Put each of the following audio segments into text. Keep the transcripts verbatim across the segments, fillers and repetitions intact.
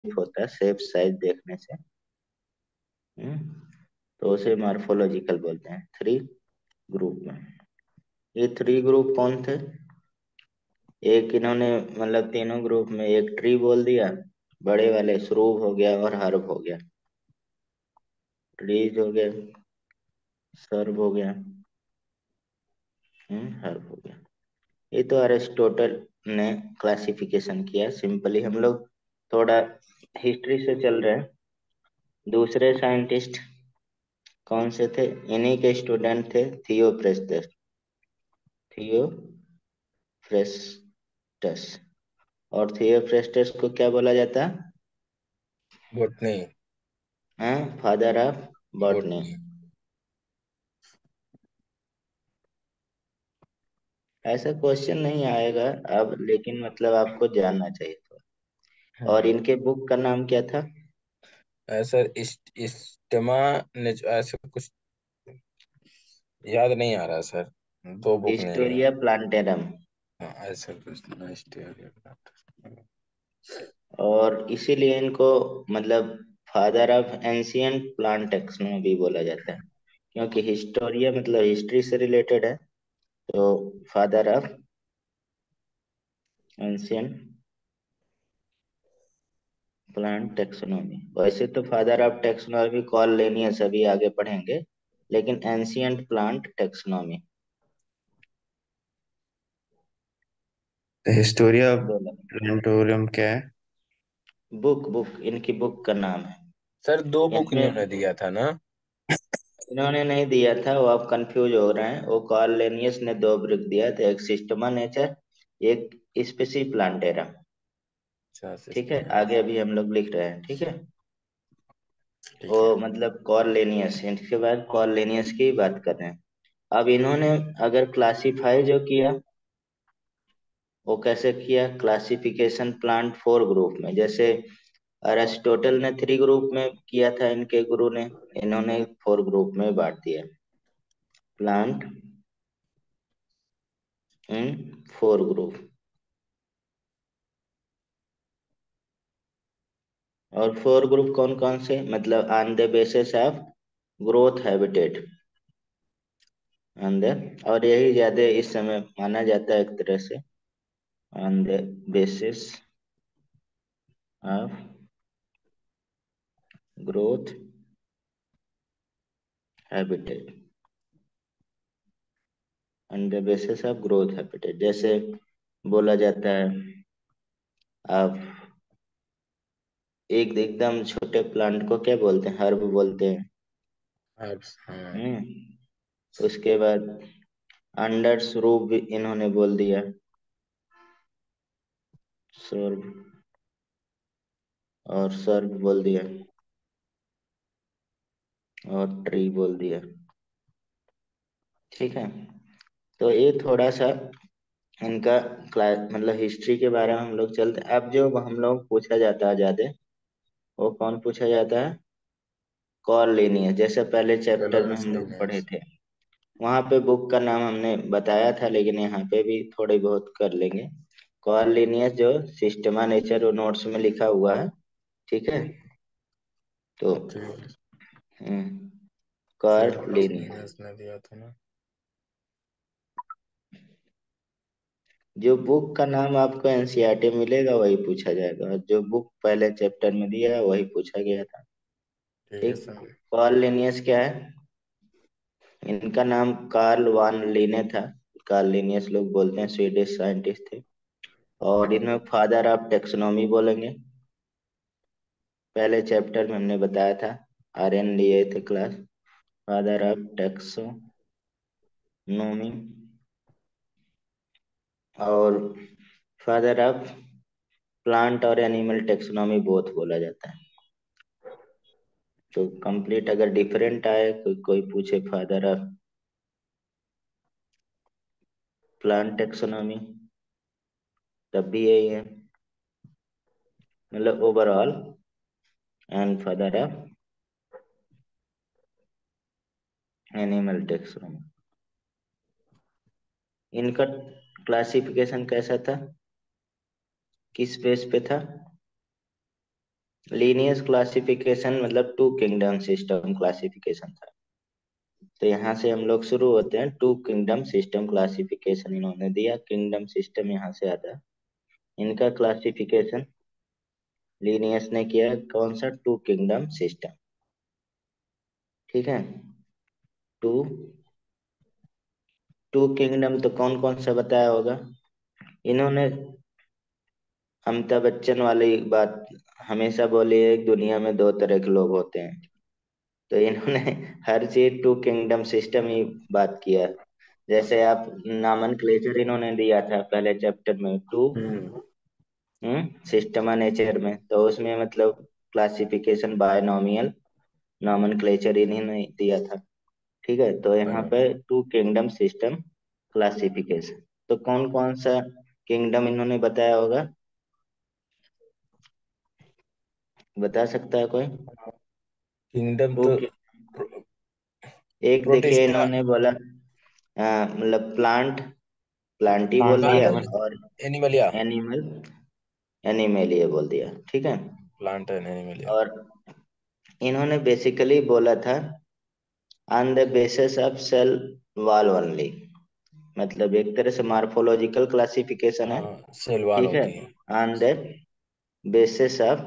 होता है shape size देखने से। हम्म, तो उसे मॉर्फोलॉजिकल बोलते हैं। थ्री ग्रुप में, ये थ्री ग्रुप कौन थे? एक इन्होंने मतलब तीनों ग्रुप में एक ट्री बोल दिया, बड़े वाले श्रूव हो गया और हर्ब हो गया। ट्रीज हो गया, सर्ब हो गया, हम्म हर्ब हो गया। ये तो अरिस्टोटल ने क्लासिफिकेशन किया सिंपली। हम लोग थोड़ा हिस्ट्री से चल रहे हैं। दूसरे साइंटिस्ट कौन से थे? इन्हीं के स्टूडेंट थे थियोफ्रेस्टस। थियोफ्रेस्टस। और थियोफ्रेस्टस को क्या बोला जाता है? बोटनी। हाँ, फादर ऑफ बॉटनी। बोटनी। ऐसा क्वेश्चन नहीं आएगा अब, लेकिन मतलब आपको जानना चाहिए था। और हाँ। इनके बुक का नाम क्या था? ऐसा इस इस्टेमा ने ऐसे कुछ याद नहीं आ रहा सर। दो बुक नहीं है। Historia Plantarum. हाँ, ऐसा कुछ नेक्स्ट ईयर। और इसीलिए इनको मतलब father of ancient plant taxonomy भी बोला जाता है, क्योंकि हिस्टोरिया मतलब हिस्ट्री से रिलेटेड है। तो father of ancient plant taxonomy. वैसे तो father of taxonomy call Linnaeus, अभी आगे पढ़ेंगे, लेकिन एंशियंट प्लांट टेक्सोनॉमी हिस्टोरिया बोला। प्लांटोरियम क्या है? बुक बुक इनकी बुक का नाम है। सर दो बुक इन्होंने इनमें दिया था ना? इन्होंने नहीं दिया था, वो आप कंफ्यूज हो रहे हैं। वो कार्ल लेनियस ने दो बुक दिया था, एक सिस्टमा नेचर, एक स्पेसी प्लांटेरा। अच्छा, ठीक है, सिस्टम। आगे अभी हम लोग लिख रहे हैं, ठीक है। वो ठीक है। मतलब कॉर्लेनियस, इसके बाद कॉर्लेनियस की बात कर रहे हैं। अब इन्होंने अगर क्लासिफाई जो किया, वो कैसे किया? क्लासिफिकेशन प्लांट फोर ग्रुप में। जैसे अरिस्टोटल ने थ्री ग्रुप में किया था, इनके गुरु ने, इन्होंने फोर ग्रुप में बांट दिया। Plant in four group. और फोर ग्रुप कौन कौन से? मतलब on the basis of growth habitat, on the, और यही ज्यादा इस समय माना जाता है एक तरह से, on the basis of growth habitat, on the basis of growth habitat. जैसे बोला जाता है, आप एक एकदम छोटे प्लांट को क्या बोलते हैं? हर्ब बोलते हैं। अब हाँ। हम्म उसके बाद अंडर स्वरूप भी इन्होंने बोल दिया, सर्व, और सर्व बोल दिया, और ट्री बोल दिया। ठीक है, तो ये थोड़ा सा इनका क्लास मतलब हिस्ट्री के बारे में हम लोग चलते। अब जो हम लोग पूछा जाता है ज्यादा, वो कौन पूछा जाता है? कॉर्लिनियस। जैसे पहले चैप्टर में कोलोनस हम लोग पढ़े लीनियस। थे, वहां पे बुक का नाम हमने बताया था, लेकिन यहाँ पे भी थोड़ी बहुत कर लेंगे। कॉर्लिनियस जो सिस्टमा नेचर नोट्स में लिखा हुआ है, ठीक है। तो ठीक है। हम्म कोलोनस कॉर्लिनियस, लीनियस ने दिया था ना? जो बुक का नाम आपको एनसीईआरटी में मिलेगा वही पूछा जाएगा, और जो बुक पहले चैप्टर में दिया है वही पूछा गया था। ठीक है ठीक। सर। कार्ल लिनियस क्या है? इनका नाम कार्ल वान लीने था। कार्ल लिनियस लोग बोलते हैं, स्वीडिश साइंटिस्ट थे। और इन्हें फादर ऑफ टेक्सोनॉमी बोलेंगे। पहले चैप्टर में हमने बताया था, आर एन लिए थे क्लास। फादर ऑफ टेक्सोनोमी, और फादर ऑफ प्लांट और एनिमल टेक्सोनॉमी बोथ बोला जाता है। तो कंप्लीट अगर डिफरेंट आए, कोई कोई पूछे फादर ऑफ प्लांट टेक्सोनॉमी, तब भी यही है, मतलब overall, and father of animal taxonomy. इनका क्लासिफिकेशन कैसा था? किस बेस पे था? लीनियस क्लासिफिकेशन मतलब टू किंगडम सिस्टम क्लासिफिकेशन था। तो यहाँ से हम लोग शुरू होते हैं, टू किंगडम सिस्टम क्लासिफिकेशन इन्होंने दिया, किंगडम सिस्टम यहाँ से आता है। इनका क्लासिफिकेशन लीनियस ने किया, कौन सा, टू किंगडम सिस्टम। ठीक है, टू टू किंगडम तो कौन कौन सा बताया होगा इन्होंने। अमिताभ बच्चन वाली बात हमेशा बोली है, दुनिया में दो तरह के लोग होते हैं। तो इन्होंने हर चीज टू किंगडम सिस्टम ही बात किया। जैसे आप नामनक्लेचर इन्होंने दिया था पहले चैप्टर में, two hmm. Hmm Systema Naturae में, तो उसमें मतलब क्लासिफिकेशन बायनोमियल नॉमेनक्लेचर इन्होंने दिया था। ठीक है, तो यहाँ पे हाँ। Two kingdom system classification. तो कौन कौन सा किंगडम इन्होंने बताया होगा, बता सकता है कोई। किंगडम टू तो कि- प्रो, एक देखिए प्रोटिस्टा। इन्होंने बोला, अ, मतलब प्लांट, प्लांटी बोल प्लांट दिया, एनिमल। और एनिमलिया। एनिमल, एनिमेलिया बोल दिया। ठीक है, प्लांट एंड एनिमलिया। और इन्होंने बेसिकली बोला था on the basis of cell wall only, मतलब एक तरह से मार्फोलॉजिकल क्लासिफिकेशन है। हाँ, सेल वॉल ठीक है, होती है। On the basis of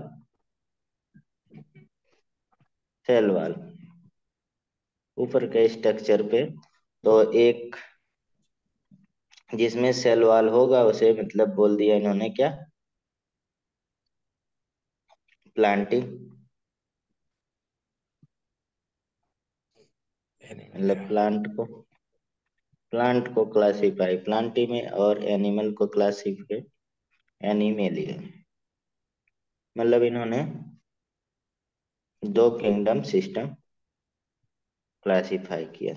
cell wall, ऊपर के स्ट्रक्चर पे। तो एक जिसमें सेल वॉल होगा उसे मतलब बोल दिया इन्होंने क्या, प्लांटिंग, एनिमलिया। मतलब प्लांट को प्लांट को क्लासिफाई प्लांटी में, और एनिमल को क्लासिफाई एनिमेलिया। मतलब इन्होंने दो किंगडम सिस्टम क्लासिफाई किया।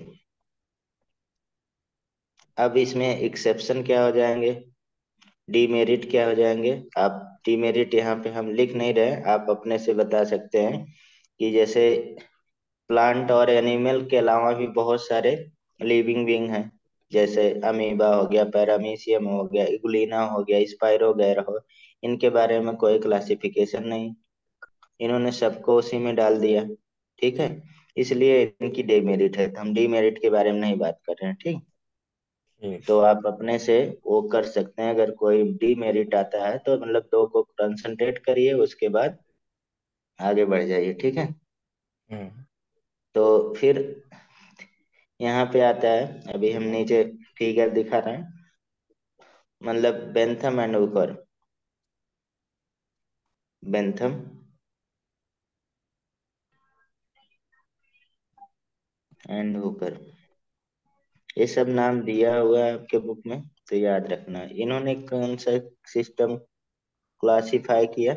अब इसमें एक्सेप्शन क्या हो जाएंगे, डीमेरिट क्या हो जाएंगे। आप डीमेरिट यहाँ पे हम लिख नहीं रहे, आप अपने से बता सकते हैं कि जैसे प्लांट और एनिमल के अलावा भी बहुत सारे लिविंग बीइंग हैं, जैसे अमीबा हो गया, पैरामीशियम हो गया, इग्लिना हो गया, स्पाइरो वगैरह हो। इनके बारे में कोई क्लासिफिकेशन नहीं, इन्होंने सबको उसी में डाल दिया। ठीक है, इसलिए इनकी डेमेरिट है, तो हम डीमेरिट के बारे में नहीं बात कर रहे हैं। ठीक, ठीक। तो आप अपने से वो कर सकते हैं, अगर कोई डीमेरिट आता है तो मतलब दो को कंसंट्रेट करिए, उसके बाद आगे बढ़ जाइए। ठीक है, हम्म। तो फिर यहाँ पे आता है, अभी हम नीचे फिगर दिखा रहे हैं, मतलब Bentham and Hooker, Bentham and Hooker, ये सब नाम दिया हुआ है आपके बुक में, तो याद रखना। इन्होंने कौन सा सिस्टम क्लासिफाई किया,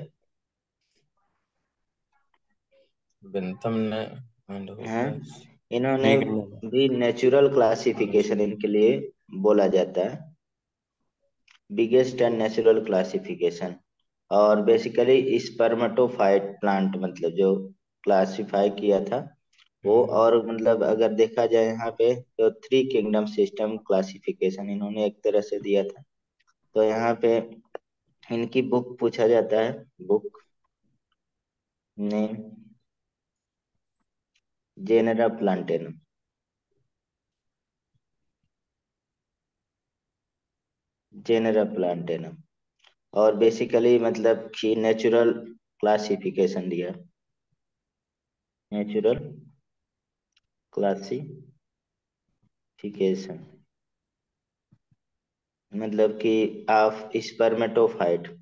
बेंथम ने एंड हाँ, होकर्स। इन्होंने एक मिनट। भी नेचुरल नेचुरल। क्लासिफिकेशन इनके लिए बोला जाता है, बिगेस्ट एंड नेचुरल क्लासिफिकेशन। और बेसिकली स्पर्मेटोफाइट प्लांट मतलब जो क्लासिफाई किया था वो। हम्म। और मतलब अगर देखा जाए यहाँ पे तो थ्री किंगडम सिस्टम क्लासिफिकेशन इन्होंने एक तरह से दिया था। तो यहाँ पे इनकी बुक पूछा जाता है, book name Genera Plantarum, Genera Plantarum. और बेसिकली मतलब कि नेचुरल क्लासिफिकेशन दिया, नेचुरल क्लासिफिकेशन, मतलब कि ऑफ स्पर्मेटोफाइट,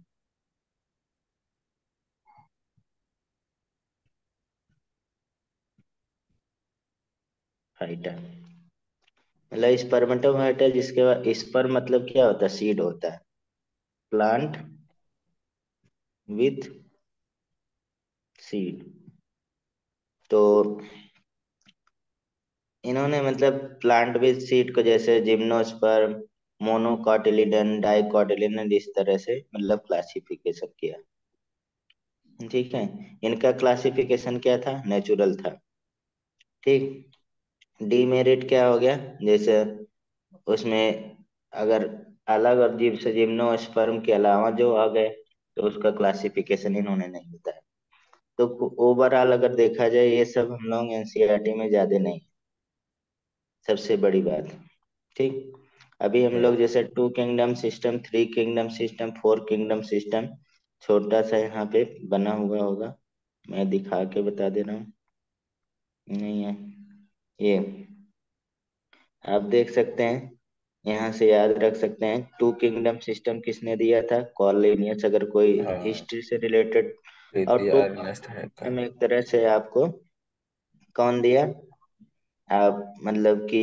फाइटर, मतलब स्पर्मेटोफाइट है जिसके बाद स्पर्म मतलब क्या होता है, सीड होता है, प्लांट विथ सीड। तो इन्होंने मतलब प्लांट विथ सीड को जैसे जिम्नोस्पर्म, मोनोकॉटिलिडन, डाइकॉटिलिडन, इस तरह से मतलब क्लासिफिकेशन किया। ठीक है, इनका क्लासिफिकेशन क्या था, नेचुरल था। ठीक, डीमेरिट क्या हो गया, जैसे उसमें अगर अलग अजीब से जिम्नोस्पर्म के अलावा जो आ गए तो उसका क्लासिफिकेशन इन्होंने नहीं बताया। तो ओवरऑल अगर देखा जाए ये सब हम लोग एनसीईआरटी में ज्यादा नहीं, सबसे बड़ी बात। ठीक। अभी हम लोग हम्म। जैसे two kingdom system, three kingdom system, four kingdom system, छोटा सा यहाँ पे बना हुआ होगा, मैं दिखा के बता दे रहा हूँ। नहीं है ये, आप देख सकते हैं, यहाँ से याद रख सकते हैं टू किंगडम सिस्टम किसने दिया था, कॉर्लिनियस, अगर कोई हाँ, हिस्ट्री से रिलेटेड। और प्रीति टू आर नेस्ट है का। में एक तरह से आपको कौन दिया, आप मतलब कि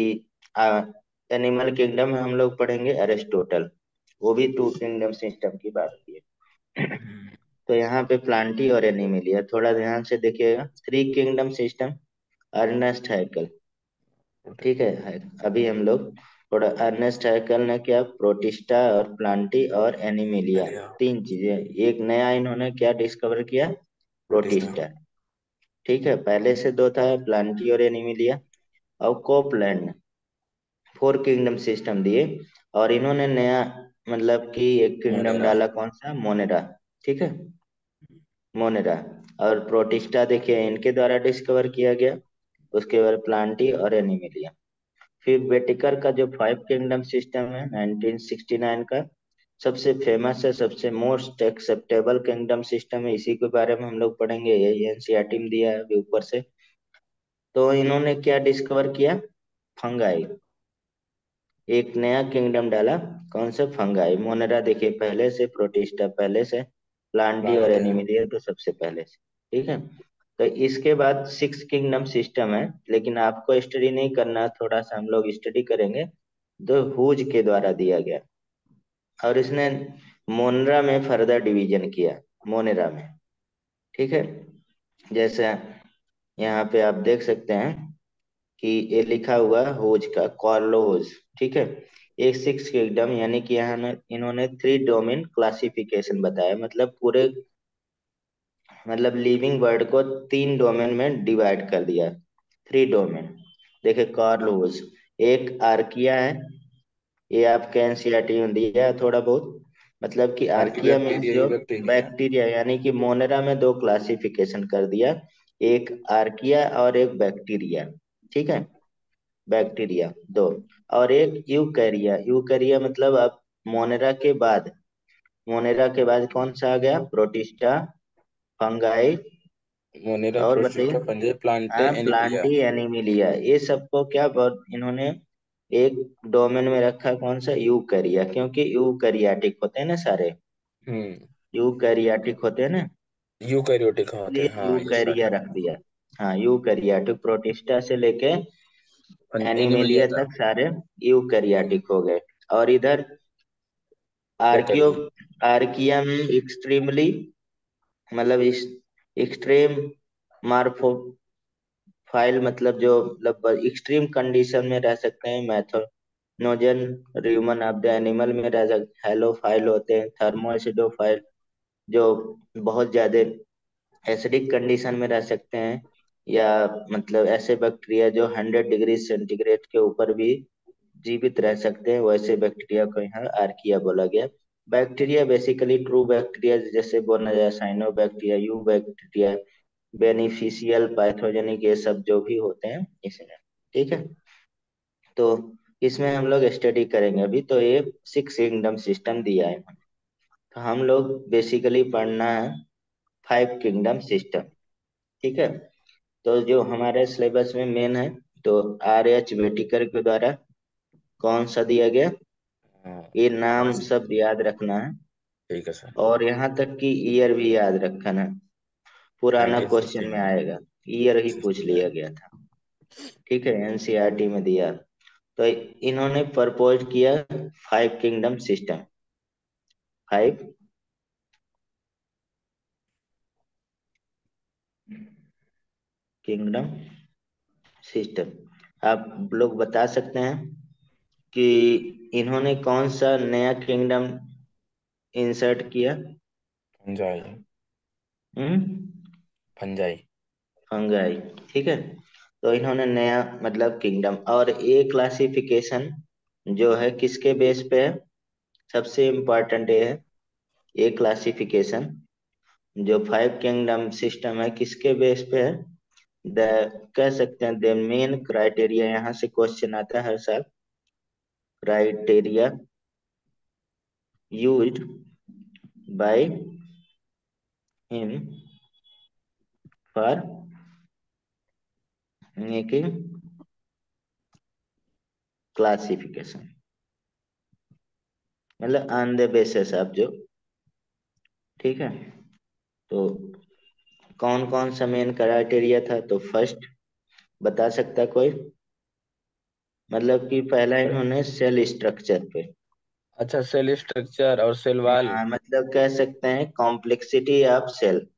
एनिमल किंगडम में हम लोग पढ़ेंगे अरिस्टोटल, वो भी टू किंगडम सिस्टम की बात की है। हम्म। तो यहाँ पे प्लांटी और एनिमिलिया, थोड़ा ध्यान से देखिएगा। Three kingdom system, Ernst Haeckel. ठीक है, है। अभी हम लोग थोड़ा, अर्नेस्ट हैकल ने क्या, प्रोटिस्टा और प्लांटी और एनिमिलिया, बढ़िया। तीन चीजें, एक नया इन्होंने क्या डिस्कवर किया, प्रोटिस्टा। प्रोटिस्टा। ठीक है, पहले से दो था, प्लांटी और एनिमिलिया। और कोपलैंड, फोर किंगडम सिस्टम दिए। और इन्होंने नया मतलब कि एक किंगडम मोनेरा। डाला, कौन सा, मोनेरा। ठीक है, मोनेरा। और प्रोटिस्टा देखिए इनके द्वारा डिस्कवर किया गया। उसके बाद प्लांटी और एनिमिलिया। फिर बेटिकर का जो फाइव किंगडम सिस्टम है नाइनटीन सिक्सटी नाइन का, सबसे फेमस है, सबसे मोस्ट एक्सेप्टेबल किंगडम सिस्टम है, इसी के बारे में हम लोग पढ़ेंगे, यही एनसीईआरटी में दिया है अभी ऊपर से। तो इन्होंने क्या डिस्कवर किया, फंगाई, एक नया किंगडम डाला, कौन सा, फंगाई। मोनेरा देखिए पहले से, प्रोटिस्टा पहले से, प्लांटी और प्लांट है। एनिमिलिया तो सबसे पहले से। ठीक है। तो इसके बाद सिक्स किंगडम सिस्टम है, लेकिन आपको स्टडी नहीं करना, थोड़ा सा हम लोग स्टडी करेंगे। तो हुज के द्वारा दिया गया, और इसने मोनरा में फर्दर डिवीजन किया, मोनेरा में। ठीक है, जैसे यहाँ पे आप देख सकते हैं कि ये लिखा हुआ है होज का, कॉर्लोज। ठीक है, एक सिक्स किंगडम, यानी कि यहाँ न- इन्होंने थ्री डोमेन क्लासिफिकेशन बताया, मतलब पूरे, मतलब लिविंग वर्ड को तीन डोमेन में डिवाइड कर दिया, थ्री डोमेन। देखिए कॉर्लोज, एक आर्किया है, ये आपके एनसीईआरटी में दिया है थोड़ा बहुत। मतलब कि आर्की आर्किया मीन्स बैक्टीरिया, जो यू बैक्टीरिया। बैक्टीरिया, यानी कि मोनेरा में दो क्लासिफिकेशन कर दिया, एक आर्किया और एक बैक्टीरिया। ठीक है, बैक्टीरिया दो। और एक यूकैरिया, यूकैरिया मतलब अब मोनेरा के बाद, मोनेरा के बाद कौन सा आ गया, प्रोटिस्टा, फंगाई, मोनेरा, और प्रोटिस्टा, बताइए, पंजे, प्लांटे, हाँ एनिमिलिया। प्लांटी एनिमिलिया, ये सबको क्या बहुत इन्होंने एक डोमेन में रखा, कौन सा, यूकैरिया, क्योंकि यूकैरियाटिक होते हैं ना सारे, हम्म। यूकैरियाटिक होते हैं ना, यूकैरियोटिक होते इसलिए हैं, हाँ ये यूकैरिया सारे। रख दिया। हाँ यूकैरियाटिक, प्रोटिस्टा से लेके एनिमिलिया एनिमेलिया तक। तक सारे यूकैरियाटिक हो गए। और इधर आर्कियो, बैक्टीरिया। आर्किया में एक्सट्रीमली, मतलब इस एक्सट्रीम मार्फोफाइल, मतलब जो मतलब एक्सट्रीम कंडीशन में रह सकते हैं, methanogen rumen of the animal में रह सकते, हेलोफाइल होते हैं, थर्मोएसिडोफाइल जो बहुत ज्यादा एसिडिक कंडीशन में रह सकते हैं, या मतलब ऐसे बैक्टीरिया जो हंड्रेड डिग्री सेंटीग्रेड के ऊपर भी जीवित रह सकते हैं, वैसे बैक्टीरिया को यहाँ आर्किया बोला गया। बैक्टीरिया बेसिकली ट्रू बैक्टीरिया, जैसे बोला जाए cyanobacteria, eubacteria, beneficial, pathogenic, ये सब जो भी होते हैं इसमें। ठीक है, तो इसमें हम लोग स्टडी करेंगे अभी। तो ये सिक्स किंगडम सिस्टम दिया है, तो हम लोग बेसिकली पढ़ना है फाइव किंगडम सिस्टम। ठीक है, तो जो हमारे सिलेबस में मेन है, तो आर एच वेटिकर के द्वारा कौन सा दिया गया, हाँ। ये नाम क्लासिक। सब याद रखना है। ठीक है सर। और यहाँ तक कि ईयर भी याद रखना है, पुराना क्वेश्चन में नाइनटीन सिक्सटी नाइन। आएगा, ईयर ही पूछ सिक्सटी लिया नाइन। गया था। ठीक है, एनसीईआरटी में दिया। तो इन्होंने प्रपोज किया five kingdom system, five kingdom system. आप लोग बता सकते हैं कि इन्होंने कौन सा नया किंगडम इंसर्ट किया। फंजाई। Hmm, fungi. फंगाई। ठीक है, तो इन्होंने नया मतलब किंगडम, और ए क्लासिफिकेशन जो है किसके बेस पे है, सबसे इम्पोर्टेंट ये है, ए क्लासिफिकेशन जो फाइव किंगडम सिस्टम है किसके बेस पे है? द कह सकते हैं द मेन क्राइटेरिया, यहाँ से क्वेश्चन आता है हर साल। Criteria used by him for making classification, मतलब ऑन द बेसिस आप जो, ठीक है। तो कौन कौन सा मेन क्राइटेरिया था? तो फर्स्ट, बता सकता है कोई? मतलब कि पहला इन्होंने सेल स्ट्रक्चर पे, अच्छा, सेल स्ट्रक्चर और सेल वाल। हाँ मतलब कह सकते हैं complexity of cell,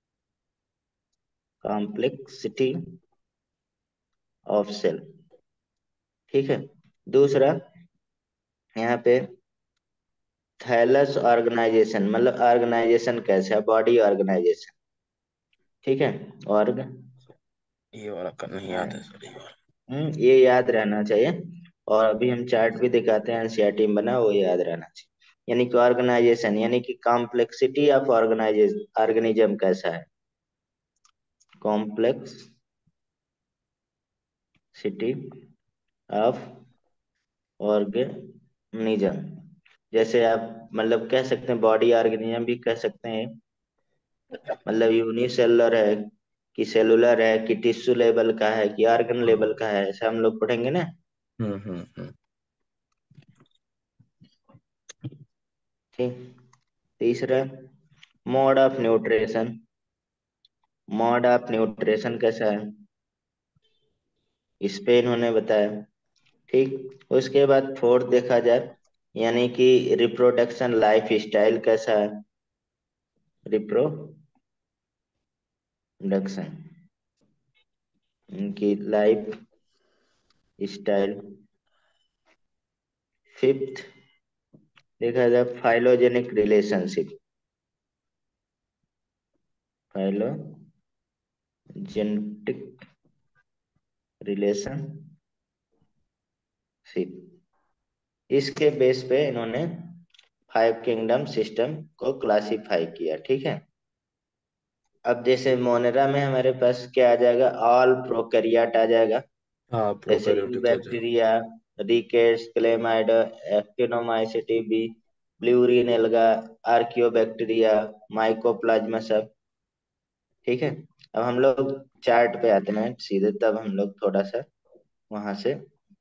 complexity of cell, ठीक है। दूसरा यहाँ पे थैलस ऑर्गेनाइजेशन, मतलब ऑर्गेनाइजेशन कैसा है, बॉडी ऑर्गेनाइजेशन, ठीक है। ऑर्ग ये वाला का नहीं याद है सर, ये वाला। हम्म ये याद रहना चाहिए। और अभी हम चार्ट भी दिखाते हैं, एनसीईआरटी में बना, वो याद रहना चाहिए। यानी कि ऑर्गेनाइजेशन, यानी कि कॉम्प्लेक्सिटी ऑफ ऑर्गेनाइजेशन, ऑर्गेनिज्म कैसा है, कॉम्प्लेक्सिटी ऑफ ऑर्गेनिज्म। जैसे आप मतलब कह सकते हैं बॉडी ऑर्गेनिज्म भी कह सकते हैं, मतलब यूनिसेलुलर है कि सेलुलर है कि टिश्यू लेवल का है कि ऑर्गन लेवल हाँ। का है, ऐसा हम लोग पढ़ेंगे ना। हम्म हम्म हम्म। ठीक। तीसरा, mode of nutrition, mode of nutrition कैसा है, इस पे इन्होंने बताया, ठीक। उसके बाद फोर्थ देखा जाए, यानी कि रिप्रोडक्शन लाइफ स्टाइल कैसा है, रिप्रोडक्शन की लाइफ स्टाइल। फिफ्थ देखा जाए फाइलोजेनिक रिलेशनशिप, फाइलोजेनेटिक रिलेशनशिप, इसके बेस पे इन्होंने फाइव किंगडम सिस्टम को क्लासिफाई किया, ठीक है। अब जैसे मोनेरा में हमारे पास क्या आ जाएगा, ऑल प्रोकैरियोट आ जाएगा। हाँ, जैसे यू प्रोकैरियोटिक हो जाएगा। बैक्टीरिया, रिकेट्स, क्लेमाइड, एक्टिनोमाइसीटी बी, ब्लूरीन एल्गा, आर्कियोबैक्टीरिया, माइकोप्लाज्मा सब, ठीक है। अब हम लोग चार्ट पे आते हैं सीधे, तब हम लोग थोड़ा सा वहां से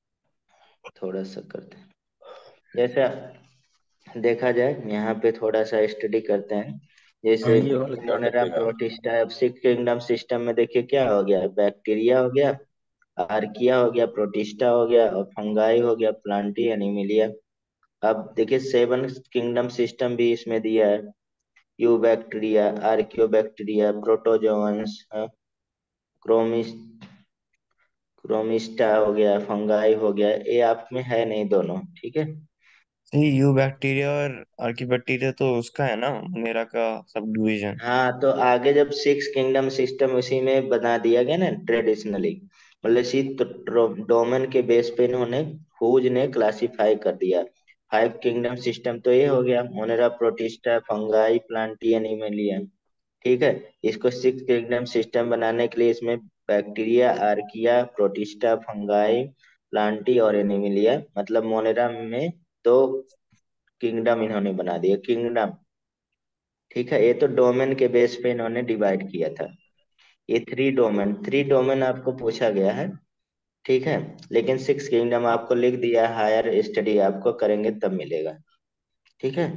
थोड़ा सा करते हैं। जैसे देखा जाए यहाँ पे थोड़ा सा स्टडी करते हैं, हाँ, जैसे ये वाला चार्ट मोनेरा रखिएगा। प्रोटिस्टा, अब सिक्स किंगडम सिस्टम में देखिए क्या हो गया, बैक्टीरिया हो गया, आर्किया हो गया, प्रोटिस्टा हो गया, और फंगाई हो गया, प्लांटी, एनिमिलिया। अब देखिए सेवन किंगडम सिस्टम भी इसमें दिया है, eubacteria, archaeo bacteria, protozoans, क्रोमिस क्रोमिस्टा हो गया, फंगाई हो गया, ये आप में है नहीं दोनों, ठीक है। ये यू बैक्टीरिया और आर्की तो उसका है ना, मेरा का सब डिवीजन। हाँ तो आगे जब सिक्स किंगडम सिस्टम उसी में बना दिया गया ना ट्रेडिशनली, मतलब इसी डोमेन के बेस पे इन्होंने हुज ने क्लासिफाई कर दिया। फाइव किंगडम सिस्टम तो ये हो गया, monera, protista, fungi, plantae, animalia, ठीक है। इसको सिक्स किंगडम सिस्टम बनाने के लिए इसमें bacteria, archaea, protista, fungi, plantae और एनिमिलिया, मतलब मोनेरा में दो किंगडम इन्होंने बना दिया, किंगडम, ठीक है। ये तो डोमेन के बेस पे इन्होंने डिवाइड किया था। ये थ्री डोमेन, थ्री डोमेन आपको पूछा गया है, ठीक है। लेकिन सिक्स किंगडम आपको लिख दिया, हायर स्टडी आपको करेंगे तब मिलेगा, ठीक है।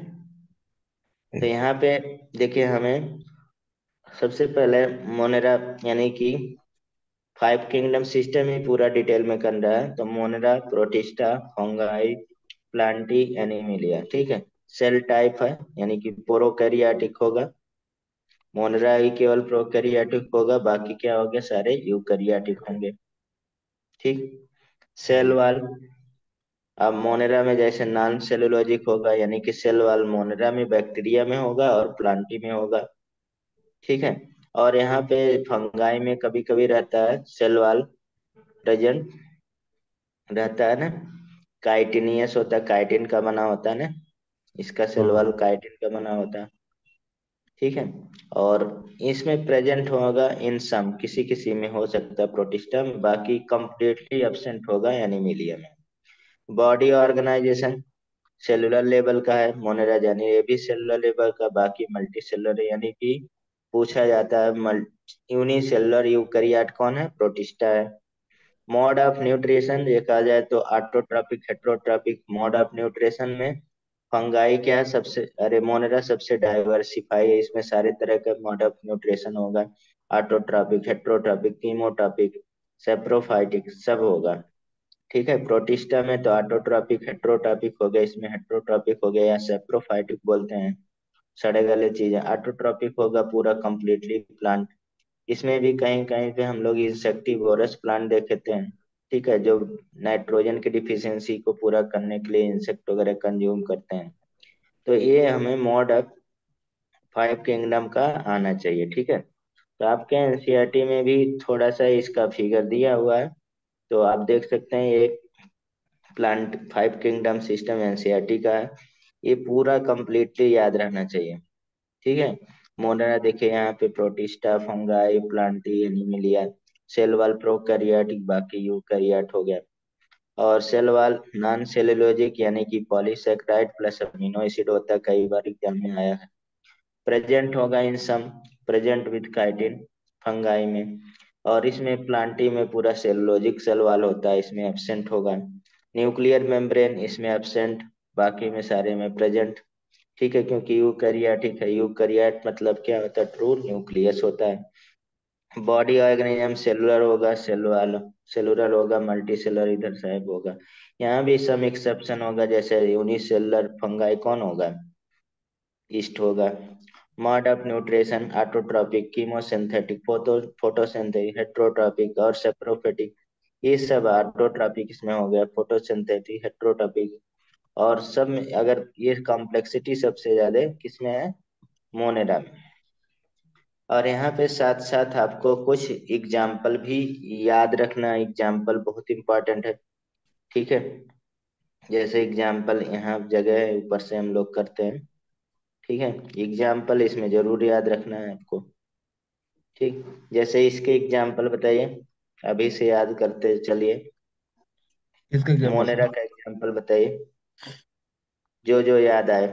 तो यहाँ पे देखिए हमें सबसे पहले मोनेरा, यानी कि फाइव किंगडम सिस्टम ही पूरा डिटेल में कर रहा है, तो monera, protista, fungi, plantae, animalia, ठीक है। सेल टाइप है, यानी कि प्रोकैरियोटिक होगा, मोनरा ही केवल प्रोकैरियोटिक होगा, बाकी क्या हो गया, सारे यूकैरियोटिक होंगे, ठीक। सेल हम्म। वाल, अब मोनेरा में जैसे नॉन सेलुलॉजिक होगा, यानी कि सेल वाल मोनेरा में बैक्टीरिया में होगा और प्लांटी में होगा, ठीक है। और यहाँ पे फंगाई में कभी कभी रहता है सेल वाल प्रेजेंट, रहता है ना, काइटिनियस होता है, काइटिन का बना होता है ना, इसका सेल हाँ। वाल काइटिन का बना होता है, ठीक है। और इसमें प्रेजेंट होगा इन सम, किसी किसी में हो सकता है प्रोटिस्टा में, बाकी कंप्लीटली एब्सेंट होगा एनीमिलिया में। बॉडी ऑर्गेनाइजेशन सेलुलर लेवल का है मोनेरा, यानी ये भी सेलुलर लेवल का, बाकी मल्टी सेलुलर, यानी कि पूछा जाता है यूनिसेलुलर यूकैरियोट कौन है, प्रोटिस्टा है। मोड ऑफ न्यूट्रिशन देखा जाए तो autotrophic heterotrophic mode of nutrition में फंगाई क्या है सबसे, अरे मोनेरा सबसे डाइवर्सिफाई है, इसमें सारे तरह का मोड ऑफ न्यूट्रिशन होगा। ऑटोट्रॉपिक हेट्रोट्रॉपिक कीमोट्रॉपिक सेप्रोफाइटिक सब होगा। ठीक है। प्रोटिस्टा में तो ऑटोट्रॉपिक हेट्रोट्रॉपिक हो गया, इसमें हेट्रोट्रॉपिक हो गया या सेप्रोफाइटिक बोलते हैं, सड़े गले चीजें। ऑटोट्रॉपिक होगा पूरा कंप्लीटली प्लांट, इसमें भी कहीं कहीं पे हम लोग इंसेक्टिवोरस प्लांट देखे हैं। ठीक है, जो नाइट्रोजन की डिफिशियंसी को पूरा करने के लिए इंसेक्ट वगैरह कंज्यूम करते हैं। तो ये हमें मॉड ऑफ फाइव किंगडम का आना चाहिए। ठीक है। तो आपके एनसीईआरटी में भी थोड़ा सा इसका फिगर दिया हुआ है, तो आप देख सकते हैं ये plant five kingdom system NCERT का है, ये पूरा कंप्लीटली याद रहना चाहिए। ठीक है। मोडेना देखिए यहाँ पे protista fungi plantae animalia, cell wall prokaryotic, बाकी यूकैरियोट हो गया। और सेल वाल नॉन सेलुलोजिक यानी कि पॉलीसेकेराइड प्लस अमीनो एसिड होता है, कई बार एग्जाम में आया है। प्रेजेंट होगा in some, present with chitin fungi में। और इसमें प्लांटी में पूरा सेलुलोजिक सेल वाल होता है, इसमें एब्सेंट होगा। न्यूक्लियर मेम्ब्रेन इसमें एब्सेंट, बाकी में सारे में प्रेजेंट। ठीक है, क्योंकि यूकैरियोटिक है, यूकैरियोट मतलब क्या होता है, ट्रू न्यूक्लियस होता है। बॉडी ऑर्गेनिज्म सेलुलर होगा, सेलुलर सेलुलर होगा, मल्टी सेलुलर इधर साइड होगा। यहाँ भी सम एक्सेप्शन होगा, जैसे यूनिसेलुलर फंगाई कौन होगा, ईस्ट होगा। Mode of nutrition autotrophic chemosynthetic photo photosynthetic heterotrophic और सेप्रोफिटिक, ये सब ऑटोट्रॉपिक इसमें हो गया, फोटोसिंथेटिक हेट्रोट्रॉपिक। और सब में अगर ये कॉम्प्लेक्सिटी सबसे ज्यादा किसमें है, मोनेरा में। और यहाँ पे साथ साथ आपको कुछ एग्जाम्पल भी याद रखना, एग्जाम्पल बहुत इंपॉर्टेंट है। ठीक है। जैसे एग्जाम्पल यहाँ जगह है, ऊपर से हम लोग करते हैं। ठीक है। एग्जाम्पल इसमें जरूर याद रखना है आपको। ठीक, जैसे इसके एग्जाम्पल बताइए, अभी से याद करते चलिए। किसका एग्जाम्पल मोनेरा सर? का एग्जाम्पल बताइए, जो जो याद आए।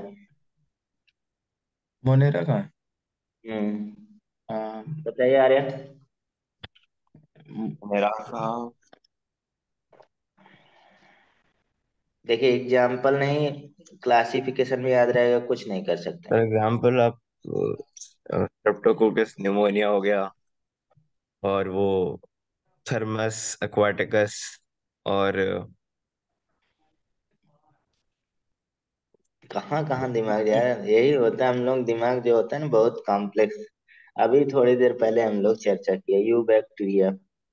मोनेरा का? हम्म, हाँ। बताइए आर्या। मेरा का देखिए एग्जाम्पल नहीं, क्लासिफिकेशन में याद रहेगा, कुछ नहीं कर सकते। फॉर एग्जाम्पल आप स्ट्रेप्टोकोकस निमोनिया हो गया, और वो थर्मस एक्वाटिकस, और कहाँ कहाँ दिमाग यार, यही होता है हम लोग, दिमाग जो होता है ना बहुत कॉम्प्लेक्स। अभी थोड़ी देर पहले हम लोग चर्चा किया यू बैक्टीरिया,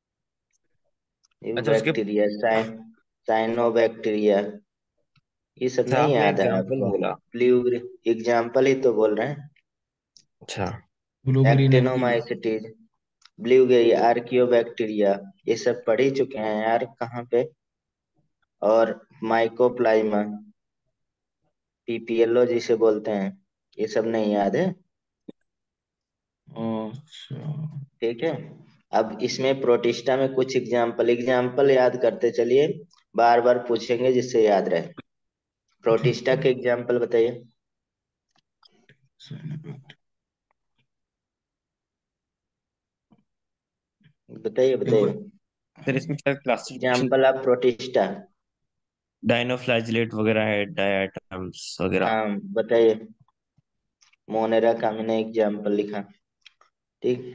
यू अच्छा उसके। बैक्टीरिया साइन साइनोबैक्टीरिया, ये सब अच्छा नहीं आपने याद है एग्जाम्पल आपको। बोला। ब्लू, एग्जाम्पल ही तो बोल रहे हैं। अच्छा। ब्लू ग्रीन एमटीज। एक्टिनोमाइसिटीज, ब्लूबेरी, आर्कियोबैक्टीरिया, ये सब पढ़ ही चुके हैं यार, कहाँ पे। और माइकोप्लाज्मा, पीपीएलओ जिसे बोलते हैं, ये सब नहीं याद है। अच्छा। ठीक है। अब इसमें प्रोटिस्टा में कुछ एग्जाम्पल एग्जाम्पल याद करते चलिए, बार बार पूछेंगे जिससे याद रहे। ठीक प्रोटिस्टा है। के एग्जाम्पल बताइए, बताइए एक बताइए। बार। सर इसमें क्या classification? Example of protista. Dinoflagellate वगैरह है, डायटम्स वगैरह। हाँ बताइए। मोनेरा का मैंने एग्जाम्पल लिखा। ठीक,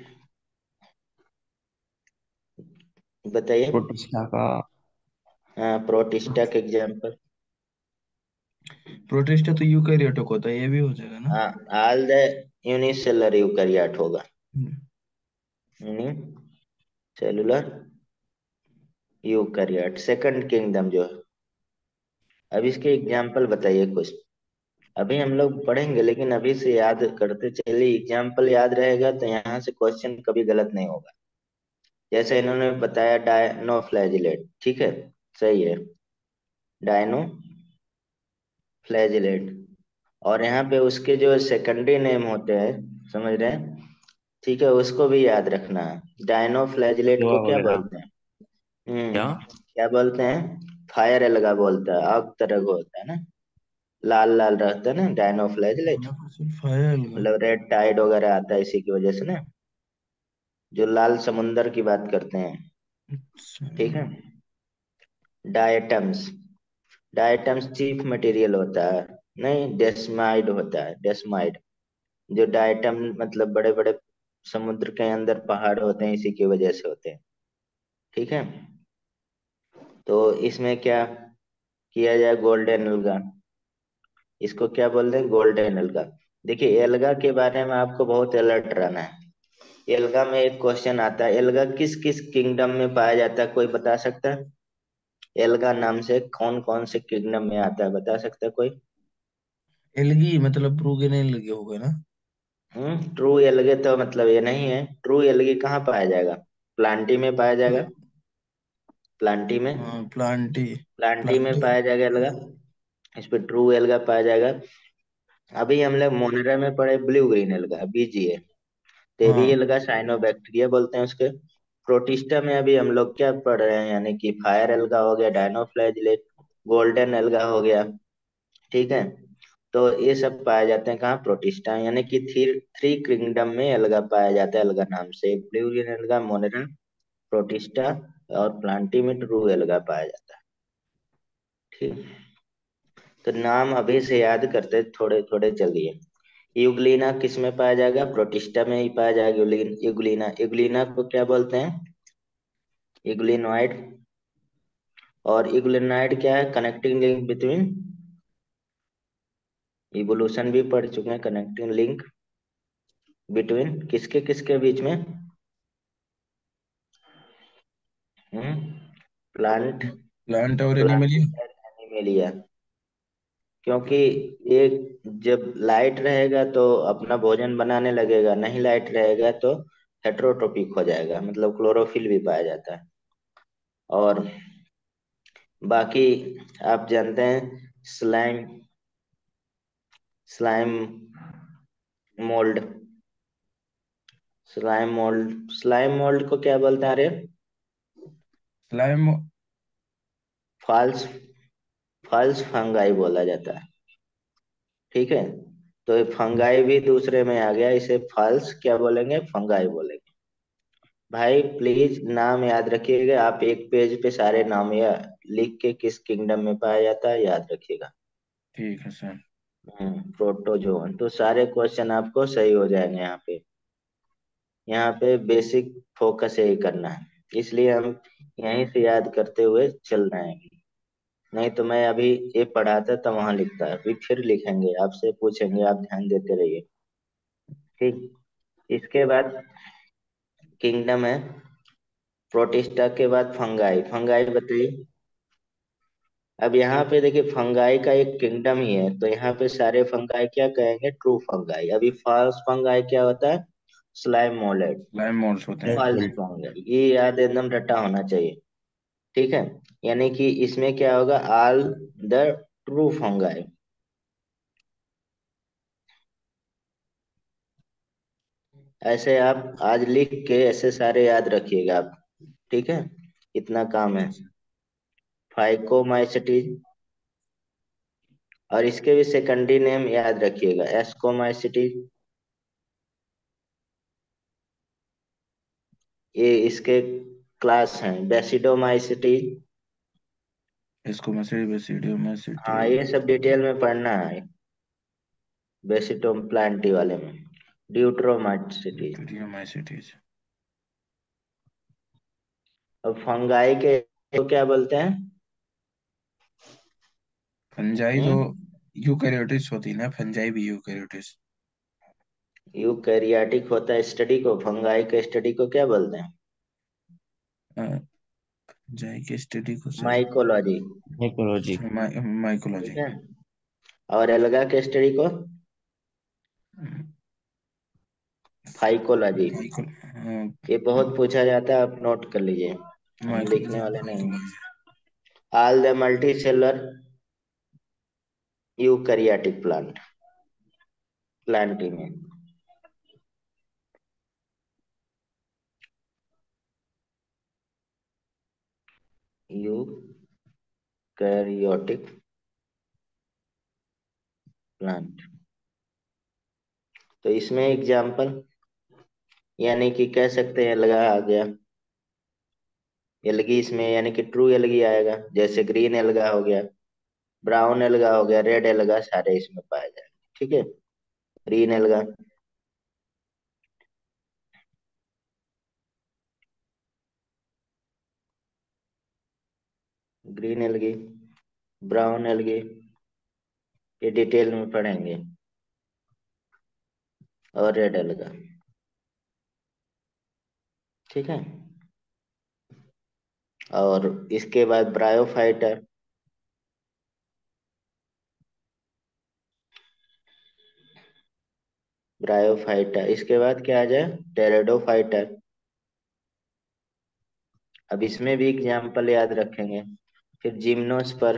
बताइए। प्रोटिस्टा का। हाँ प्रोटिस्टा के एग्जाम्पल। प्रोटिस्टा तो यूकैरियोटिक होता है, ये भी हो जाएगा ना? हाँ, ऑल द यूनिसेलुलर यूकैरियोट होगा, सेलुलर यूकैरियोट सेकंड किंगडम जो है। अब इसके एग्जाम्पल बताइए कुछ, अभी हम लोग पढ़ेंगे लेकिन अभी से याद करते चलिए, एग्जाम्पल याद रहेगा तो यहाँ से क्वेश्चन कभी गलत नहीं होगा। जैसे इन्होंने बताया डायनोफ्लैजिलेट, ठीक है, सही है, डायनोफ्लैजिलेट। और यहाँ पे उसके जो सेकेंडरी नेम होते हैं, समझ रहे हैं? ठीक है, उसको भी याद रखना है। डायनोफ्लैजिलेट केचुआ को क्या वगैरह। बोलते हैं? क्या? हम्म क्या बोलते हैं? फायर एल्गा बोलता है, आग तरह का होता है ना, लाल लाल रहता है ना डायनोफ्लैजिलेट। फाइल का। मतलब रेड टाइड वगैरह आता है इसी की वजह से ना, जो लाल समुंदर की बात करते हैं। अच्छा। ठीक है। डायटम्स, डायटम्स चीफ मटेरियल होता है, नहीं डेस्माइड होता है, डेस्माइड। जो डायटम मतलब बड़े बड़े समुद्र के अंदर पहाड़ होते हैं, इसी की वजह से होते हैं। ठीक है। तो इसमें क्या किया जाए? गोल्डन एल्गा, इसको क्या बोलते हैं? Golden alga. देखिए एल्गा के बारे में आपको बहुत अलर्ट रहना है। एल्गा में एक क्वेश्चन आता है, एल्गा किस किस किंगडम में पाया जाता है, कोई बता सकता है? एल्गा नाम से कौन कौन से किंगडम में आता है, बता सकता है कोई? एलगी मतलब प्रूगे नहीं लगे होगा ना। हम्म ट्रू एल्गे तो मतलब ये नहीं है, ट्रू एल्गी कहाँ पाया जाएगा? प्लांटी में पाया जाएगा, तो प्लांटी में। हाँ प्लांटी। प्लांटी में प्लांटी। पाया जाएगा एल्गा, इस पे ट्रू एल्गा पाया जाएगा। अभी हम लोग मोनेरा में पढ़े ब्लू ग्रीन एल्गा, बीजीए। तेवी हाँ एल्गा साइनोबैक्टीरिया बोलते हैं उसके। प्रोटिस्टा में अभी हम लोग क्या पढ़ रहे हैं, यानी कि फायर एल्गा हो गया, डायनोफ्लैजिलेट, गोल्डन एल्गा हो गया। ठीक है। तो ये सब पाए जाते हैं कहाँ? प्रोटिस्टा, यानी कि थ्री थ्री किंगडम में एल्गा पाया जाता है, एल्गा नाम से। Blue green algae, monera, protista और प्लांटी में ट्रू एल्गा पाया जाता है। ठीक। तो नाम अभी से याद करते थोड़े थोड़े चलिए। यूग्लिना किस में पाया जाएगा? प्रोटिस्टा में ही पाया जाएगा। यूग्लिन यूग्लिना यूग्लिना को क्या बोलते हैं? यूग्लिनोइड। और यूग्लिनोइड क्या है? कनेक्टिंग लिंक बिटवीन, इवोल्यूशन भी पढ़ चुके हैं, कनेक्टिंग लिंक बिटवीन किसके किसके बीच में? हम्म प्लांट, प्लांट और प्लांट एनिमल। एनिमेलिया। क्योंकि ये जब लाइट रहेगा तो अपना भोजन बनाने लगेगा, नहीं लाइट रहेगा तो हेट्रोट्रोपिक हो जाएगा, मतलब क्लोरोफिल भी पाया जाता है। और बाकी आप जानते हैं slime, slime mould, slime mould, slime mould को क्या बोलते हैं? अरे स्लाइम। फॉल्स, फॉल्स फंगाई बोला जाता है। ठीक है। तो ये फंगाई भी दूसरे में आ गया, इसे फॉल्स क्या बोलेंगे? फंगाई बोलेंगे। भाई प्लीज नाम याद रखिएगा, आप एक पेज पे सारे नाम या लिख के किस किंगडम में पाया जाता है याद रखिएगा। ठीक है सर। हम्म प्रोटोजोन, तो सारे क्वेश्चन आपको सही हो जाएंगे यहाँ पे। यहाँ पे बेसिक फोकस यही करना है, इसलिए हम यहीं से याद करते हुए चल रहे हैं। नहीं तो मैं अभी ये पढ़ाता था वहां लिखता, अभी फिर लिखेंगे, आपसे पूछेंगे, आप ध्यान देते रहिए। ठीक। इसके बाद किंगडम है प्रोटिस्टा के बाद फंगाई, फंगाई बताइए। अब यहाँ पे देखिए फंगाई का एक किंगडम ही है, तो यहाँ पे सारे फंगाई क्या कहेंगे? True fungi. अभी फॉल्स फंगाई क्या होता है? स्लाइम मोलेड। स्लाइम मोल्ड्स होते हैं। फॉल्स फंगाई, ये याद एकदम रटा होना चाहिए। ठीक है। यानी कि इसमें क्या होगा? All the true fungi. ऐसे आप आज लिख के ऐसे सारे याद रखिएगा आप। ठीक है, इतना काम है। ठीक है। फाइकोमाइसिटीज, और इसके भी सेकेंडरी नेम याद रखिएगा, एस्कोमाइसिटीज। ये इसके क्लास हैं। बेसिडोमाइसिटीज, इसको मैसेज बेसिडियो हाँ मैसेडी। ये सब डिटेल में पढ़ना है बेसिडोम प्लांटी वाले में। ड्यूट्रोमाइसिटीज। यूकेरिया मैसेडीज। अब फंगाई के तो क्या बोलते हैं? फंजाई तो हम्म यूकेरियोटिस होती है ना, फंजाई भी यूकेरियोटिस। यूकैरियोटिक होता है स्टडी को, फंगाई के स्टडी को क्या बोलते हैं? फंजाई की स्टडी को सर। माइकोलॉजी। इकोलॉजी। अच्छा मा, ठीक माइकोलॉजी। है। और एल्गा के स्टडी को फाइकोलॉजी। माइको ये बहुत पूछा जाता है, आप नोट कर लीजिए, हम लिखने माइकोलॉजी वाले नहीं हैं। Mycology. All the multicellular eukaryotic plant, plantae में। Eukaryotic plant. तो इसमें एग्जाम्पल यानी कि कह सकते हैं लगा आ गया एलगी इसमें, यानी कि ट्रू एलगी आएगा, जैसे ग्रीन एल्गा हो गया, ब्राउन एल्गा हो गया, रेड एल्गा, सारे इसमें पाए जाएंगे। ठीक है, green algae, green algae, brown algae, ये डिटेल में पढ़ेंगे, और रेड एल्गा। ठीक है, और इसके बाद ब्रायोफाइटा, ब्रायोफाइटा, इसके बाद क्या आ जाए, टेरिडोफाइटा। अब इसमें भी एग्जाम्पल याद रखेंगे। फिर जिम्नोस्पर,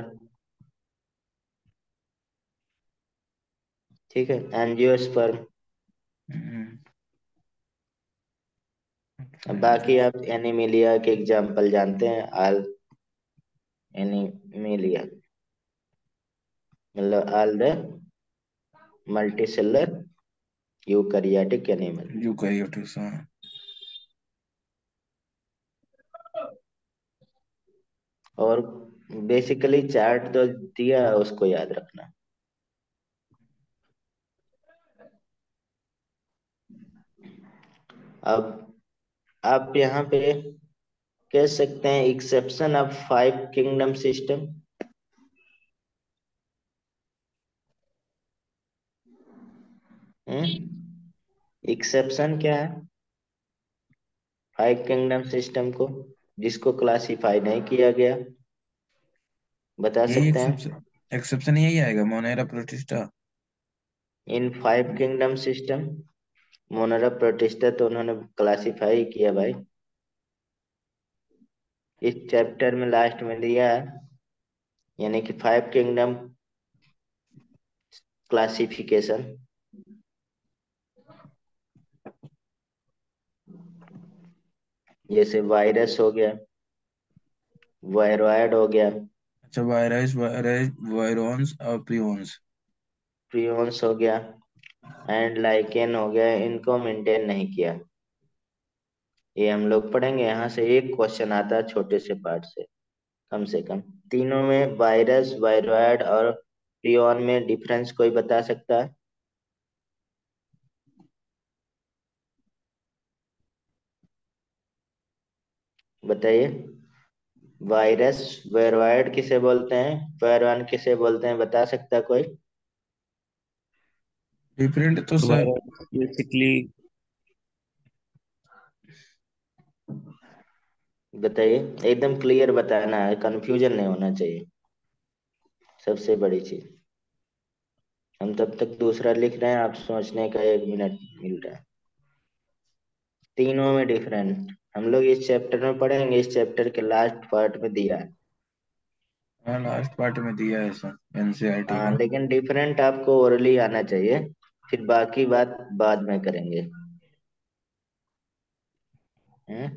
ठीक है, एंजियोस्पर्म। हम्म, अब बाकी आप एनिमिलिया के एग्जाम्पल जानते हैं, आल एनिमिलिया मतलब all the multicellular eukaryotic animal. Eukaryotes, हाँ। और बेसिकली चार्ट तो दिया है, उसको याद रखना। अब आप यहाँ पे कह सकते हैं exception of five kingdom system. हम्म एक्सेप्शन क्या है फाइव किंगडम सिस्टम को, जिसको क्लासिफाई नहीं किया गया, बता यही सकते हैं। एक्सेप्शन, एक्सेप्शन यही आएगा, monera protista. In five kingdom system, monera protista तो उन्होंने क्लासिफाई किया भाई, इस चैप्टर में लास्ट में दिया है, यानी कि फाइव किंगडम क्लासिफिकेशन। जैसे वायरस हो गया, वायरॉयड हो गया, अच्छा, वायरस, वायरस, वायरॉन्स और प्रियॉन्स। प्रियॉन्स हो गया, एंड लाइकेन हो गया, इनको मेंटेन नहीं किया। ये हम लोग पढ़ेंगे, यहाँ से एक क्वेश्चन आता है छोटे से पार्ट से, कम से कम। तीनों में वायरस, वायरॉयड और प्रियॉन में डिफरेंस कोई बता सकता है? बताइए, वायरस वायरॉयड किसे बोलते हैं, वायरॉन किसे बोलते हैं, बता सकता है कोई? डिफरेंट तो सर। वायरस बेसिकली बताइए, एकदम क्लियर बताना है, कंफ्यूजन नहीं होना चाहिए, सबसे बड़ी चीज। हम तब तक दूसरा लिख रहे हैं, आप सोचने का एक मिनट मिल रहा है। तीनों में डिफरेंट हम लोग इस चैप्टर में पढ़ेंगे, इस चैप्टर के लास्ट पार्ट में दिया है। हाँ, लास्ट पार्ट में दिया है सर, एनसीईआरटी हाँ, का। लेकिन डिफरेंट आपको ओरली आना चाहिए, फिर बाकी बात बाद में करेंगे। हैं?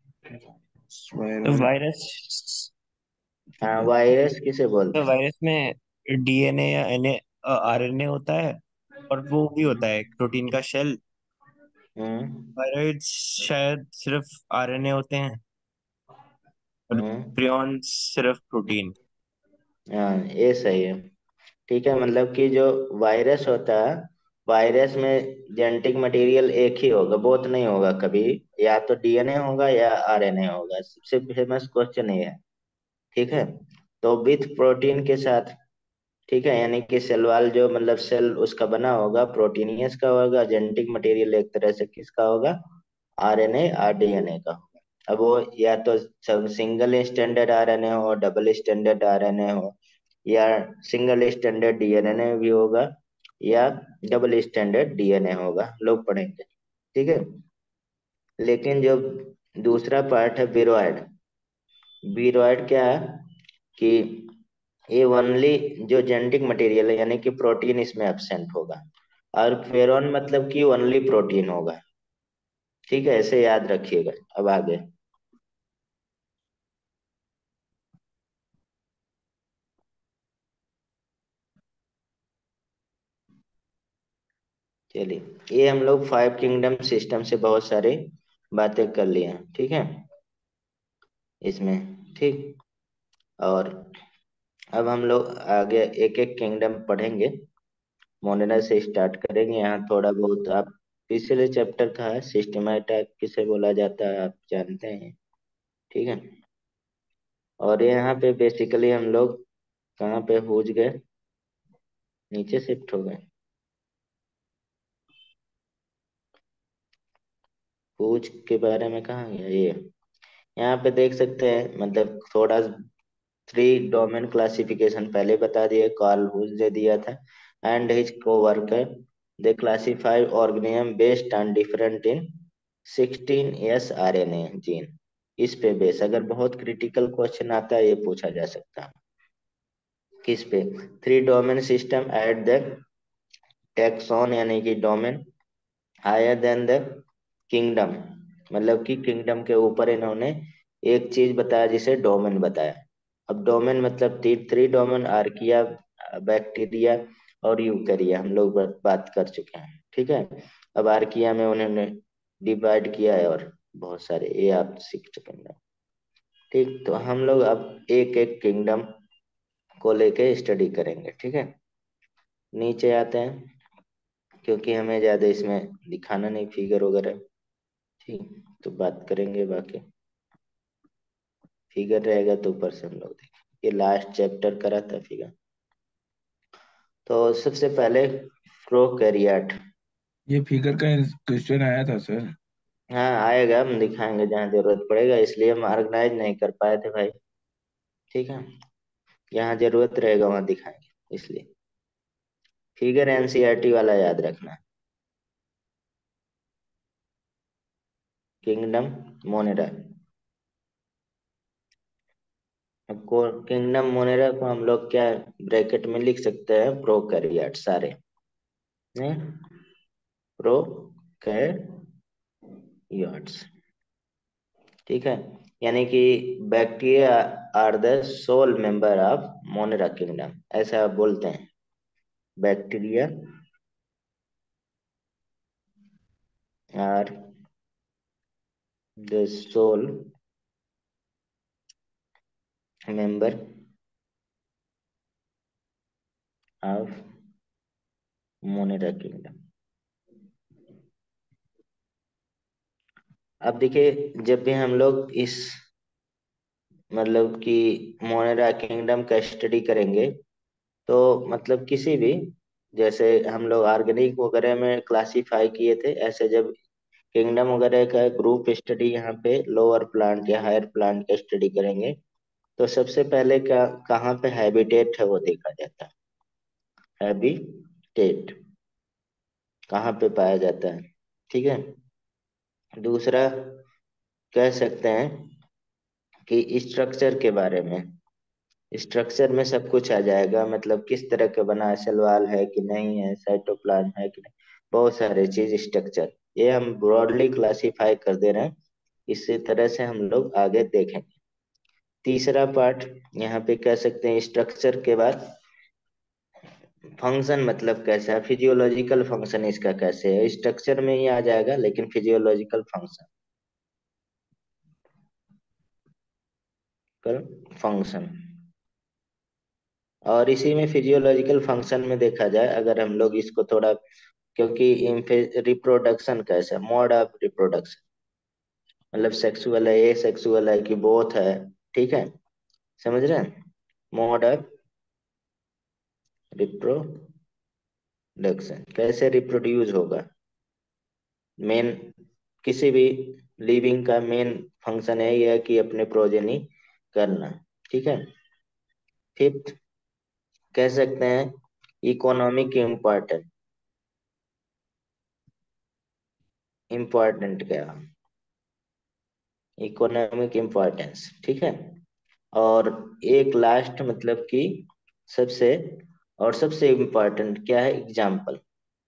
तो वायरॉइड। वायरस हाँ, वायरस किसे तो बोलते हैं? वायरस में डीएनए या एनए आरएनए होता है, और वो भी होता है एक प्रोटीन का शेल। हम्म वायरस शायद सिर्फ आरएनए होते हैं, और हम्म प्रियॉन सिर्फ प्रोटीन। हाँ, ये सही है। ठीक है, मतलब कि जो वायरस होता है, वायरस में जेनेटिक मटेरियल एक ही होगा, बोथ नहीं होगा कभी, या तो डीएनए होगा या आरएनए होगा, सबसे फेमस क्वेश्चन ये है। ठीक है, तो विथ प्रोटीन के साथ, ठीक है, यानी कि सेल वाल जो मतलब सेल उसका बना होगा प्रोटीनियस का होगा, जेनेटिक मटेरियल एक तरह से किसका होगा, आरएनए और डीएनए का होगा। अब वो या तो सब सिंगल स्टैंडर्ड आरएनए हो, डबल स्टैंडर्ड आरएनए हो, या सिंगल स्टैंडर्ड डीएनए भी होगा, या डबल स्टैंडर्ड डीएनए होगा, लोग पढ़ेंगे। ठीक है, लेकिन जो दूसरा पार्ट है विरोइड, विरोइड क्या है कि ये ओनली जो जेनेटिक मटेरियल है, यानी कि प्रोटीन इसमें एब्सेंट होगा, और फेरॉन मतलब कि ओनली प्रोटीन होगा। ठीक है, ऐसे याद रखिएगा। अब आगे, चलिए, ये हम लोग फाइव किंगडम सिस्टम से बहुत सारे बातें कर लिए हैं, ठीक है इसमें। ठीक। और अब हम लोग आगे एक एक किंगडम पढ़ेंगे। मोनेरा से स्टार्ट करेंगे। यहाँ थोड़ा बहुत आप पिछले चैप्टर का है, सिस्टमेटा किसे बोला जाता है आप जानते हैं, ठीक है। और यहाँ पे बेसिकली हम लोग कहाँ पे पहुंच गए, नीचे शिफ्ट हो गए। पूछ के बारे में कहाँ गया ये, यहाँ पे देख सकते हैं मतलब थोड़ा थ्री डोमेन क्लासिफिकेशन पहले बता दिए, कार्ल हुज ने दिया था and his coworker. They classify organism based on different in sixteen S RNA gene. इस पे बेस अगर बहुत क्रिटिकल क्वेश्चन आता है ये पूछा जा सकता है। किस पे, three domain system at the taxon यानी कि domain higher than the kingdom, मतलब कि किंगडम के ऊपर इन्होंने एक चीज बताया जिसे डोमेन बताया। अब डोमेन मतलब ती, थ्री डोमेन आर्किया, बैक्टीरिया और यूकैरिया हम लोग बात बात कर चुके हैं, ठीक है। अब आर्किया में उन्होंने डिवाइड किया है और बहुत सारे ये आप सीख चुके हैं। ठीक, तो हम लोग अब एक एक किंगडम को लेके स्टडी करेंगे, ठीक है। नीचे आते हैं क्योंकि हमें ज्यादा इसमें दिखाना नहीं फिगर वगैरह, ठीक। तो बात करेंगे बाकी, फिगर रहेगा तो ऊपर से हम लोग देखेंगे। ये लास्ट चैप्टर करा था फिगर। तो सबसे पहले प्रोकैरियोट। ये फिगर का क्वेश्चन आया था सर। हाँ आएगा, हम दिखाएंगे जहाँ जरूरत पड़ेगा, इसलिए हम ऑर्गेनाइज नहीं कर पाए थे भाई, ठीक है। जहाँ जरूरत रहेगा वहाँ दिखाएंगे, इसलिए फिगर एनसीईआरटी वाला याद रखना। किंगडम मोनेरा, अब को किंगडम मोनेरा को हम लोग क्या ब्रैकेट में लिख सकते हैं, प्रोकैरियोट सारे, नहीं प्रोकैरियोट्स, ठीक है। यानी कि bacteria are the sole member of monera kingdom, ऐसा बोलते हैं। Bacteria are the sole member of monera kingdom. अब देखिए, जब भी हम लोग इस मतलब कि मोनेरा किंगडम का स्टडी करेंगे तो मतलब किसी भी, जैसे हम लोग ऑर्गेनिक वगैरह में क्लासिफाई किए थे, ऐसे जब किंगडम वगैरह का ग्रुप स्टडी यहाँ पे लोअर प्लांट या हायर प्लांट का स्टडी करेंगे तो सबसे पहले क्या कहाँ पे हैबिटेट है वो देखा जाता है। हैबिटेट कहाँ पे पाया जाता है, ठीक है। दूसरा कह सकते हैं कि स्ट्रक्चर के बारे में, स्ट्रक्चर में सब कुछ आ जाएगा, मतलब किस तरह का बना है, सलवाल है कि नहीं है, साइटोप्लाज्म है कि नहीं, बहुत सारे चीज स्ट्रक्चर, ये हम ब्रॉडली क्लासिफाई कर दे रहे हैं। इसी तरह से हम लोग आगे देखेंगे। तीसरा पार्ट यहाँ पे कह सकते हैं स्ट्रक्चर के बाद फंक्शन, मतलब कैसा है, फिजियोलॉजिकल फंक्शन इसका कैसे है, स्ट्रक्चर में ही आ जाएगा लेकिन फिजियोलॉजिकल फंक्शन कर फंक्शन। और इसी में फिजियोलॉजिकल फंक्शन में देखा जाए अगर हम लोग इसको थोड़ा, क्योंकि रिप्रोडक्शन कैसा, मोड ऑफ रिप्रोडक्शन, मतलब सेक्सुअल है, ये सेक्सुअल है कि बोथ है, ठीक है, समझ रहे हैं। मोड ऑफ रिप्रोडक्शन कैसे रिप्रोड्यूस होगा, मेन किसी भी लिविंग का मेन फंक्शन है यह कि अपने प्रोजेनी करना, ठीक है। फिफ्थ कह सकते हैं इकोनॉमिक इम्पोर्टेंट, इम्पोर्टेंट क्या, इकोनॉमिक इम्पोर्टेंस, ठीक है। और एक लास्ट मतलब कि सबसे, और सबसे इम्पोर्टेंट क्या है, एग्जाम्पल।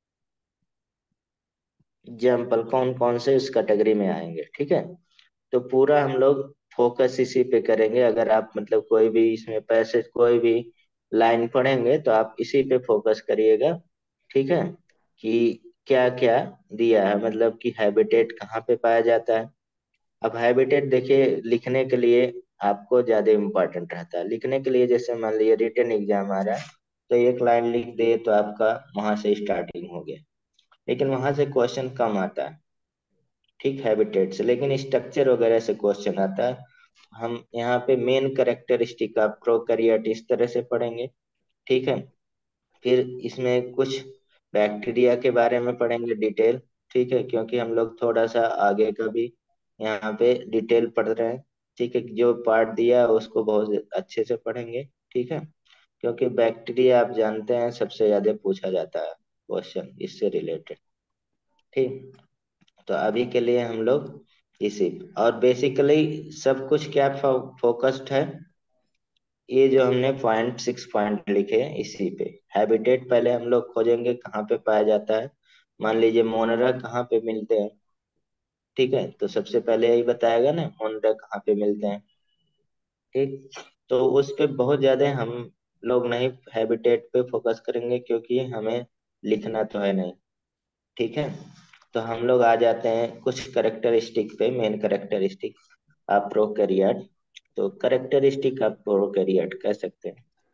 एग्जाम्पल कौन कौन से इस कैटेगरी में आएंगे, ठीक है। तो पूरा हम लोग फोकस इसी पे करेंगे। अगर आप मतलब कोई भी इसमें पैसेज कोई भी लाइन पढ़ेंगे तो आप इसी पे फोकस करिएगा, ठीक है। कि क्या क्या दिया है, मतलब कि हैबिटेट कहाँ पे पाया जाता है। अब हैबिटेट देखिए, लिखने के लिए आपको ज्यादा इम्पोर्टेंट रहता है। लिखने के लिए जैसे मान लीजिए रिटन एग्जाम आ रहा है, तो एक लाइन लिख दे तो आपका वहां से स्टार्टिंग हो गया, लेकिन वहां से क्वेश्चन कम आता है, ठीक, हैबिटेट से। लेकिन स्ट्रक्चर वगैरह से क्वेश्चन आता है। हम यहाँ पे मेन कैरेक्टरिस्टिक ऑफ प्रोकैरियोट इस तरह से पढ़ेंगे, ठीक है। फिर इसमें कुछ बैक्टीरिया के बारे में पढ़ेंगे डिटेल, ठीक है, क्योंकि हम लोग थोड़ा सा आगे का भी यहाँ पे डिटेल पढ़ रहे हैं, ठीक है। जो पार्ट दिया है उसको बहुत अच्छे से पढ़ेंगे, ठीक है, क्योंकि बैक्टीरिया आप जानते हैं सबसे ज्यादा पूछा जाता है क्वेश्चन इससे रिलेटेड, ठीक। तो अभी के लिए हम लोग इसी, और बेसिकली सब कुछ क्या फोकस्ड है, ये जो हमने पॉइंट सिक्स पॉइंट लिखे हैं इसी पे। हैबिटेट पहले हम लोग खोजेंगे कहाँ पे पाया जाता है। मान लीजिए मोनरा कहाँ पे मिलते हैं, ठीक है, तो सबसे पहले यही बताएगा ना मोनरा कहाँ पे मिलते हैं, ठीक। तो उस पे बहुत ज्यादा हम लोग नहीं हैबिटेट पे फोकस करेंगे, क्योंकि हमें लिखना तो है नहीं, ठीक है। तो हम लोग आ जाते हैं कुछ करेक्टरिस्टिक पे, मेन करेक्टरिस्टिक आप प्रोकैरियोट। तो करेक्टरिस्टिक आप प्रोकैरियोट कह सकते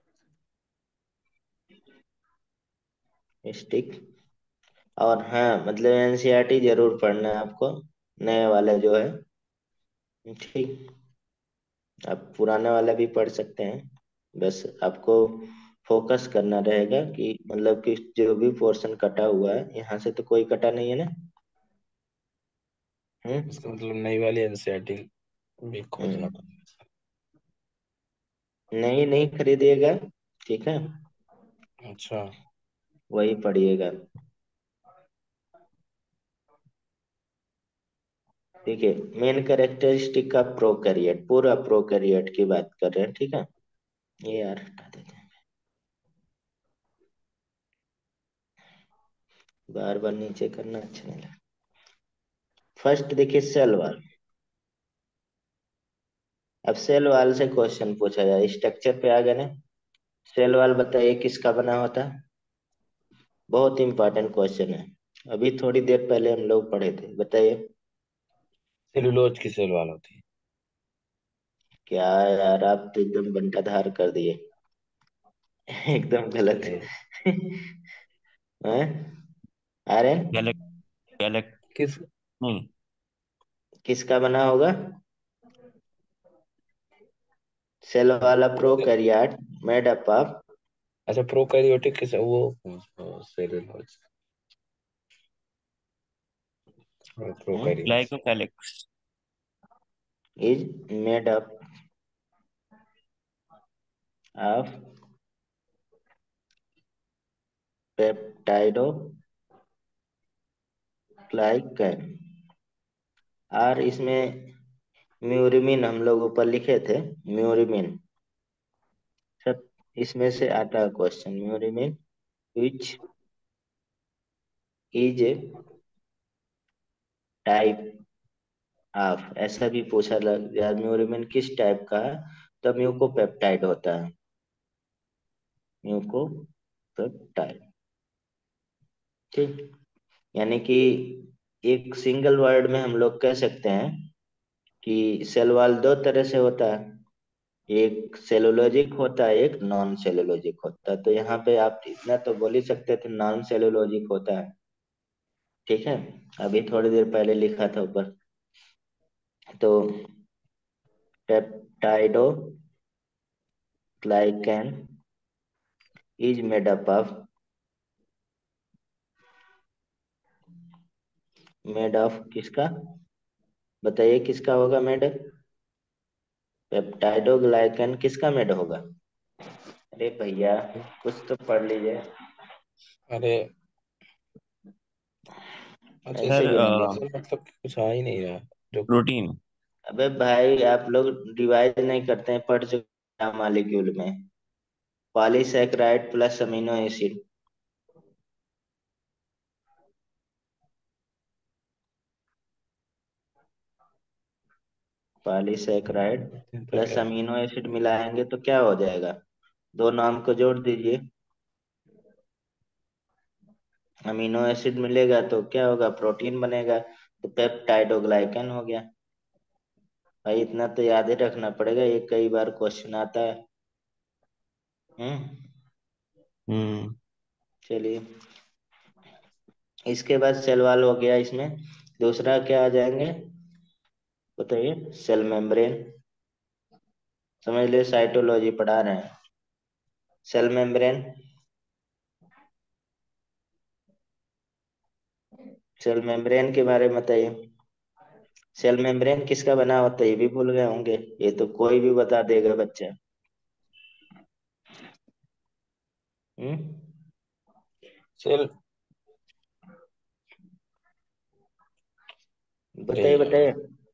हैं, स्टिक। और हाँ, मतलब एनसीईआरटी जरूर पढ़ना है आपको, नए वाले जो है, ठीक। आप पुराने वाला भी पढ़ सकते हैं, बस आपको फोकस करना रहेगा कि मतलब कि जो भी पोर्शन कटा हुआ है, यहाँ से तो कोई कटा नहीं है ना। हम्म। इसका मतलब नई वाली एनसीईआरटी भी खोजना हम्म। नहीं, नहीं खरीदिएगा, ठीक है, पड़ेगा। अच्छा। वही पढ़िएगा, ठीक है। मेन कैरेक्टरिस्टिक का प्रोकैरियोट, पूरा प्रोकैरियोट की बात कर रहे हैं, ठीक है। ये यार हटा देते हैं, बार बार नीचे करना अच्छा नहीं लगता। फर्स्ट देखिए सेल वॉल। अब सेल वॉल से क्वेश्चन पूछा जाए, स्ट्रक्चर पे आ गए ना। सेल वॉल बताइए किसका बना होता है, बहुत इंपॉर्टेंट क्वेश्चन है, अभी थोड़ी देर पहले हम लोग पढ़े थे, बताइए। सेलुलोज की सेल वाल होती क्या यार, आप तो एकदम बंटाधार कर दिए। एकदम गलत। है। हैं? आर्यन, गैलेक्ट गैलेक्ट किस? नहीं। किसका बना होगा सेल वाला प्रोकैरियोट, मेड अप ऑफ। अच्छा, प्रोकैरियोटिक किस वो, सेलुलोज और prokaryotes. Glycocalyx. Is made up of peptidoglycan. और इसमें म्यूरिमिन हम लोग ऊपर लिखे थे, म्यूरिमिन सब इसमें से आता है question, murein which is type of, ऐसा भी पूछा लग यार, म्यूरिमिन किस टाइप का है, तो म्यूकोपेप्टाइड होता है, म्यूकोपेप्टाइड, ठीक। यानी कि एक सिंगल वर्ड में हम लोग कह सकते हैं कि सेल वॉल दो तरह से होता है, एक सेलुलोजिक होता है, एक नॉन सेलुलोजिक होता है। तो यहाँ पे आप इतना तो बोल ही सकते थे नॉन सेलुलोजिक होता है, ठीक है। अभी थोड़ी देर पहले लिखा था ऊपर। तो peptidoglycan is made up of, made of किसका, बताइए किसका होगा मेड, पेप्टाइडो ग्लाइकन किसका मेड होगा। अरे भैया, कुछ तो पढ़ लीजिए। अरे, अच्छा ऐसे सर क्यों नहीं लिख। सर मतलब कि कुछ आ ही नहीं रहा जो। प्रोटीन। अबे भाई, आप लोग डिवाइड नहीं करते हैं, पढ़ चुके मॉलिक्यूल में, polysaccharide plus amino acid, polysaccharide protein तो प्लस क्या है? अमीनो एसिड मिलाएंगे तो क्या हो जाएगा, दो नाम को जोड़ दीजिए, अमीनो एसिड मिलेगा तो क्या होगा, प्रोटीन बनेगा, तो पेप्टाइडोग्लाइकन हो गया। भाई इतना तो याद ही रखना पड़ेगा, ये कई बार क्वेश्चन आता है। हम्म। हम्म। चलिए, इसके बाद सेल वॉल हो गया। इसमें दूसरा क्या आ जाएंगे बताइए, सेल मेम्ब्रेन। समझ ले, साइटोलॉजी पढ़ा रहे हैं। सेल मेम्ब्रेन, सेल मेम्ब्रेन के बारे में बताइए। सेल मेम्ब्रेन किसका बना होता है ये भी भूल गए होंगे, ये तो कोई भी बता देगा बच्चा। हम्म। सेल। अरे बताइए यार। बताइए।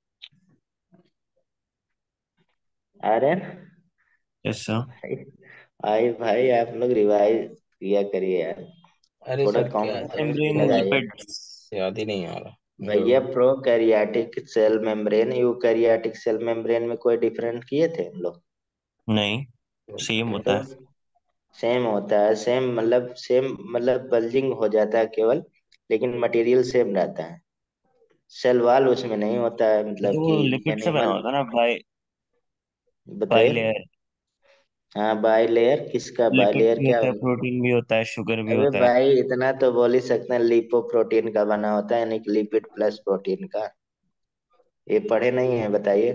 आर्यन। ऐसा। भाई भाई आप लोग रिवाइज किया करिए यार, अरे थोड़ा सर क्या कॉमन था सेंस भी मेम्ब्रेन लगाइए। लिपिड्स। याद ही नहीं आ रहा। भैया जो prokaryotic cell membrane, eukaryotic cell membrane में कोई डिफरेंट किए थे हम लोग? नहीं, सेम होता तो है। सेम होता है, सेम मतलब सेम मतलब बल्जिंग हो जाता है केवल, लेकिन मटेरियल सेम रहता है। सेल वॉल उसमें नहीं होता है, मतलब तो कि वो लिपिड से बना एनिमल। होता है ना, बाई बाई बताइए। लेयर। हाँ बाई लेयर, किसका बाई लिपिड लेयर भी क्या होता है, होता प्रोटीन भी होता है, शुगर भी है? अबे होता है। भाई इतना तो बोल ही सकते हैं, लिपोप्रोटीन का बना होता है, यानी कि लिपिड प्लस प्रोटीन का। ये पढ़े नहीं है बताइए।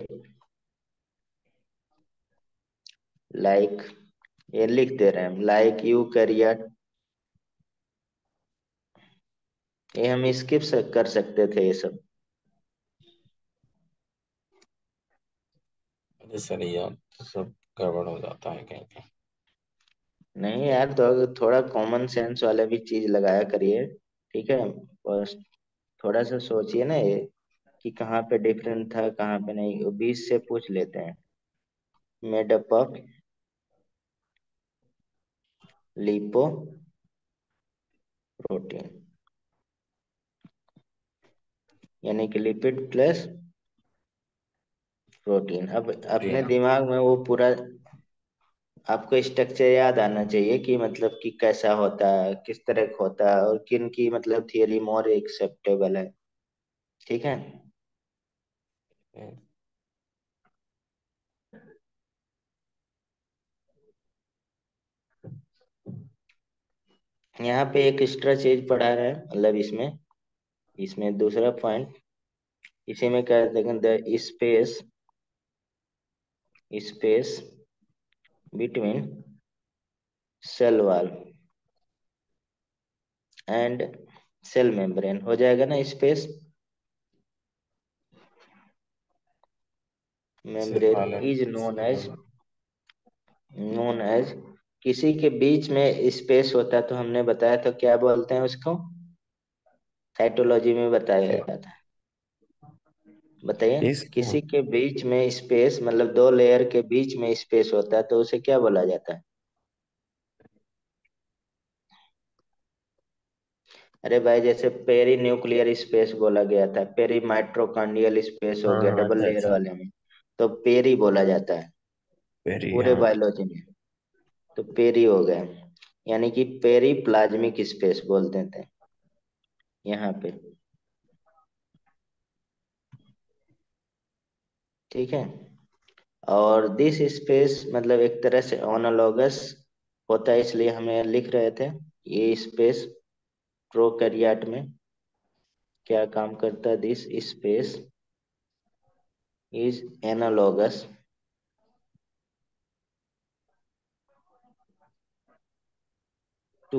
लाइक, ये लिख दे रहे हैं लाइक यू करियर, ये हम स्किप कर सकते थे ये सब। अरे सर यार, तो सब गड़बड़ हो जाता है कहीं कहीं। नहीं यार, तो अगर थोड़ा कॉमन सेंस वाला भी चीज लगाया करिए, ठीक है। बस थोड़ा सा सोचिए ना ये, कि कहाँ पे डिफरेंट था कहाँ पे नहीं, बीस से पूछ लेते हैं। मेडअप ऑफ लिपो प्रोटीन, यानी कि लिपिड प्लस प्रोटीन। अब अपने प्रोटीन। दिमाग में वो पूरा आपको स्ट्रक्चर याद आना चाहिए, कि मतलब कि कैसा होता है, किस तरह का होता है, और किन की मतलब थियरी मोर एक्सेप्टेबल है। ठीक है। यहाँ पे एक एक्स्ट्रा चीज पढ़ा रहा है, मतलब इसमें इसमें दूसरा पॉइंट, इसी में क्या देखें, the space space between cell wall and cell membrane हो जाएगा ना, स्पेस सेल मेम्ब्रेन वाले is known cell as, known as, किसी के बीच में स्पेस होता है तो हमने बताया था क्या बोलते हैं उसको, साइटोलॉजी में बताया क्या जाता है। बताइए। इसको किसी के बीच में स्पेस, मतलब दो लेयर के बीच में स्पेस होता है तो उसे क्या बोला जाता है? अरे भाई जैसे पेरी न्यूक्लियर स्पेस बोला गया था, पेरी माइट्रोकांडियल स्पेस हो हाँ गया हाँ, डबल अच्छा लेयर अच्छा। वाले में, तो पेरी बोला जाता है वेरी, पूरे हाँ। बायोलॉजी में। तो पेरी हो गए, यानी कि पेरी प्लाज्मिक स्पेस बोलते थे यहाँ पे। ठीक है। और दिस स्पेस मतलब एक तरह से ओनोलॉगस होता है, इसलिए हमें लिख रहे थे ये स्पेस प्रोकैरियोट में क्या काम करता है, this space is analogous to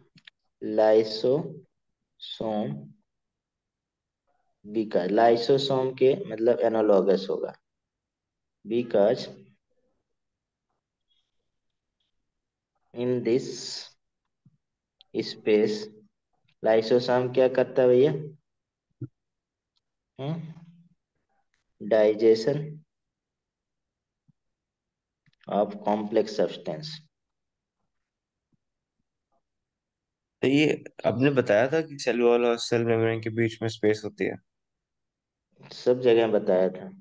lysosome, because lysosome के मतलब एनालॉगस होगा, because in this space lysosome क्या करता है भैया? Digestion of complex substance. तो ये आपने बताया था कि सेल वॉल और सेल मेम्ब्रेन के बीच में स्पेस होती है। सब जगह बताया था,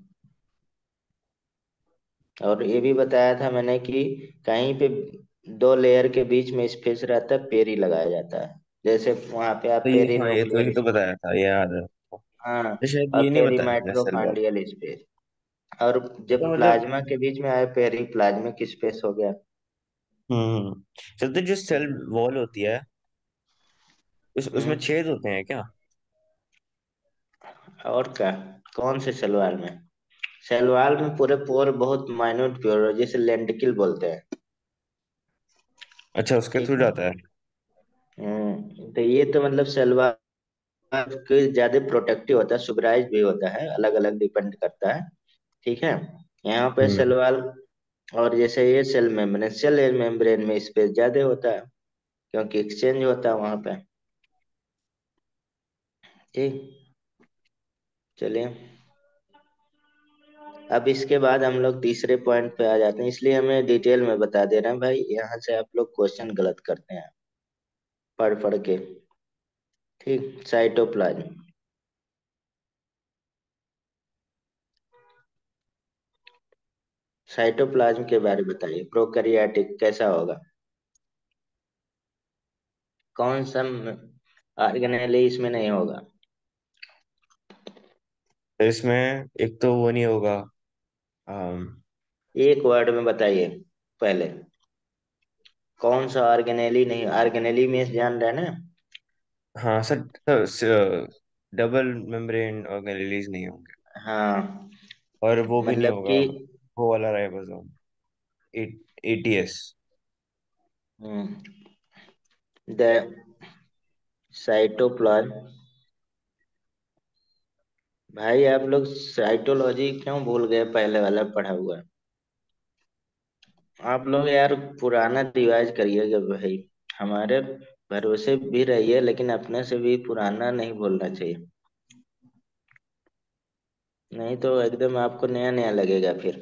और ये भी बताया था मैंने कि कहीं पे दो लेयर के बीच में स्पेस रहता है पेरी लगाया जाता है। जैसे वहां पे आप तो ये, हाँ, ये तो ये पेरिनोक्लियर तो स्पेस। बताया था, ये याद है। हाँ। तो शायद और ये नहीं बताया था सेल वॉल। पेरीमाइट्रोकान्ड्रियल स्पेस। और जब तो मतलब, प्लाज्मा के बीच में आए पेरीप्लाज्मिक स्पेस हो गया। हम्म, चलते जो सेल वॉल होती है, उस उसमें हम्म। छेद होते हैं क्या? और क्या? कौन से सलवार में? सलवार में पूरे पोर बहुत माइन्यूट पोर, जिसे लेंटिकल बोलते हैं। अच्छा, उसके ठीक थ्रू है। जाता है। हम्म तो ये तो मतलब सलवार के ज्यादा प्रोटेक्टिव होता है, सुपराइज भी होता है, अलग अलग डिपेंड करता है। ठीक है। यहाँ पे हम्म। सलवार, और जैसे ये सेल मेम्ब्रेन, सेल मेम्ब्रेन में स्पेस ज्यादा होता है, क्योंकि एक्सचेंज होता है वहां पे। ठीक। चलिए, अब इसके बाद हम लोग तीसरे पॉइंट पे आ जाते हैं, इसलिए हमें डिटेल में बता दे रहे हैं भाई, यहाँ से आप लोग क्वेश्चन गलत करते हैं पढ़ पढ़ के। ठीक। साइटोप्लाज्म। साइटोप्लाज्म के बारे में बताइए, प्रोकैरियोटिक कैसा होगा? कौन सा ऑर्गेनेल इसमें नहीं होगा? तो इसमें एक तो वो नहीं होगा। अम, एक वर्ड में बताइए पहले। कौन सा ऑर्गेनेली नहीं, ऑर्गेनेली में जान रहे हैं ना? हाँ सर, डबल मेम्ब्रेन ऑर्गेनेलिज नहीं होंगे। हाँ। और वो भी नहीं मतलब होगा, कि वो वाला राइबोसोम, एटीएस। The cytoplasm. भाई आप लोग साइटोलॉजी क्यों भूल गए, पहले वाला पढ़ा हुआ है? आप लोग यार पुराना रिवाज करिएगा भाई। हमारे भरोसे भी रहिए, लेकिन अपने से भी पुराना नहीं बोलना चाहिए। नहीं तो एकदम आपको नया नया लगेगा फिर।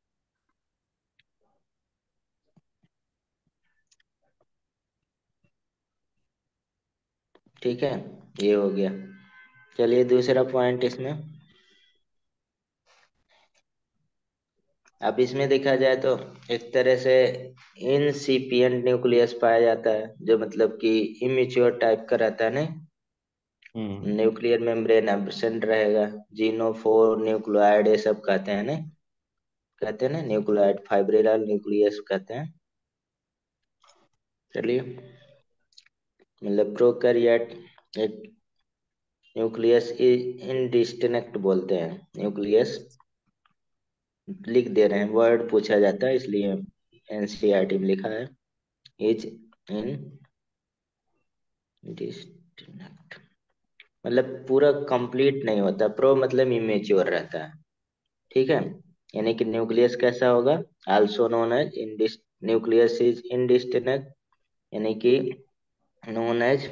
ठीक है। ये हो गया। चलिए दूसरा पॉइंट इसमें। अब इसमें देखा जाए तो एक तरह से इनसिपिएंट न्यूक्लियस पाया जाता है, जो मतलब कि इमेच्योर टाइप का रहता है, नहीं? हम्म। न्यूक्लियर मेम्ब्रेन एब्सेंट रहेगा। जीनोफोर न्यूक्लियोइड ये सब कहते हैं, नहीं? कहते हैं ना न्यूक्लियोइड, फाइब्रिलर न्यूक्लियस कहते हैं। चलिए, मतलब प्रोकैरियोट एक न्यूक्लियस इनडिस्टिंक्ट बोलते हैं। न्यूक्लियस लिख दे रहे हैं, वर्ड पूछा जाता है इसलिए एनसीईआरटी में लिखा है, इज इन डिस्टिंक्ट। मतलब पूरा कंप्लीट नहीं होता, प्रो मतलब इमेच्योर रहता है। ठीक है। यानी कि न्यूक्लियस कैसा होगा? आल्सो नोन एज इंडिस न्यूक्लियस इज इनडिस्टिंक्ट, यानी कि known as,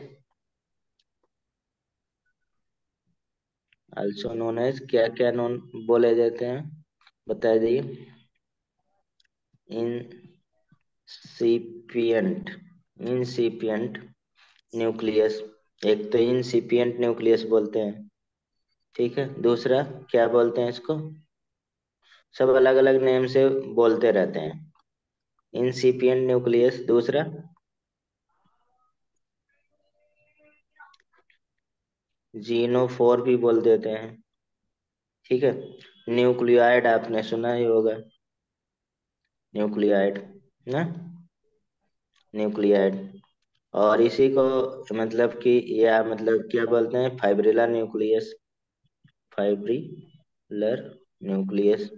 also known as क्या क्या नोन बोले जाते हैं, बता दिए। Incipient, incipient nucleus. एक तो इंसिपिएंट न्यूक्लियस बोलते हैं। ठीक है। दूसरा क्या बोलते हैं इसको? सब अलग अलग नेम से बोलते रहते हैं। इंसिपिएंट न्यूक्लियस, दूसरा जीनोफोर भी बोल देते हैं। ठीक है। न्यूक्लियोइड आपने सुना ही होगा, न्यूक्लियोइड ना, न्यूक्लियोइड। और इसी को मतलब कि, या मतलब क्या बोलते हैं, फाइब्रिलर न्यूक्लियस, फाइब्रिलर न्यूक्लियस।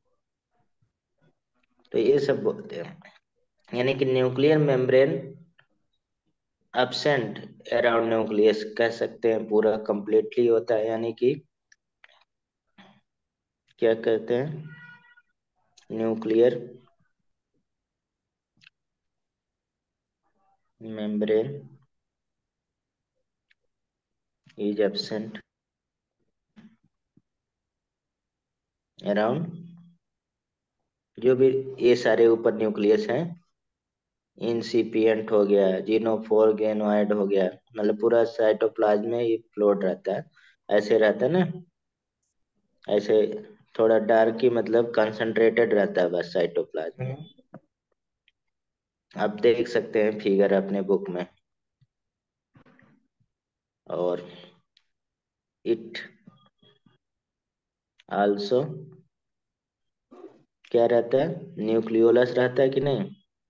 तो ये सब बोलते हैं, यानी कि nuclear membrane absent around nucleus कह सकते हैं, पूरा कंप्लीटली होता है, यानी कि क्या कहते हैं, nuclear membrane is absent around, जो भी ये सारे ऊपर न्यूक्लियस हैं, इंसिपिएंट हो गया, जीनोफोर गेनोइड हो गया, मतलब पूरा साइटोप्लाज्म में ये फ्लोट रहता है, ऐसे रहता है ना, ऐसे थोड़ा डार्क ही मतलब कंसंट्रेटेड रहता है बस साइटोप्लाज्म में। आप देख सकते हैं फिगर अपने बुक में। और इट आल्सो क्या रहता है, न्यूक्लियोलस रहता है कि नहीं?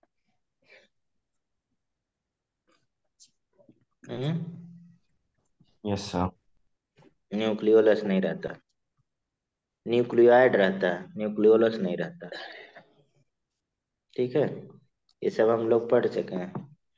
हम्म यस सर। न्यूक्लियोलस नहीं रहता, न्यूक्लियोइड रहता है, न्यूक्लियोलस नहीं रहता। ठीक है, ये सब हम लोग पढ़ चुके हैं।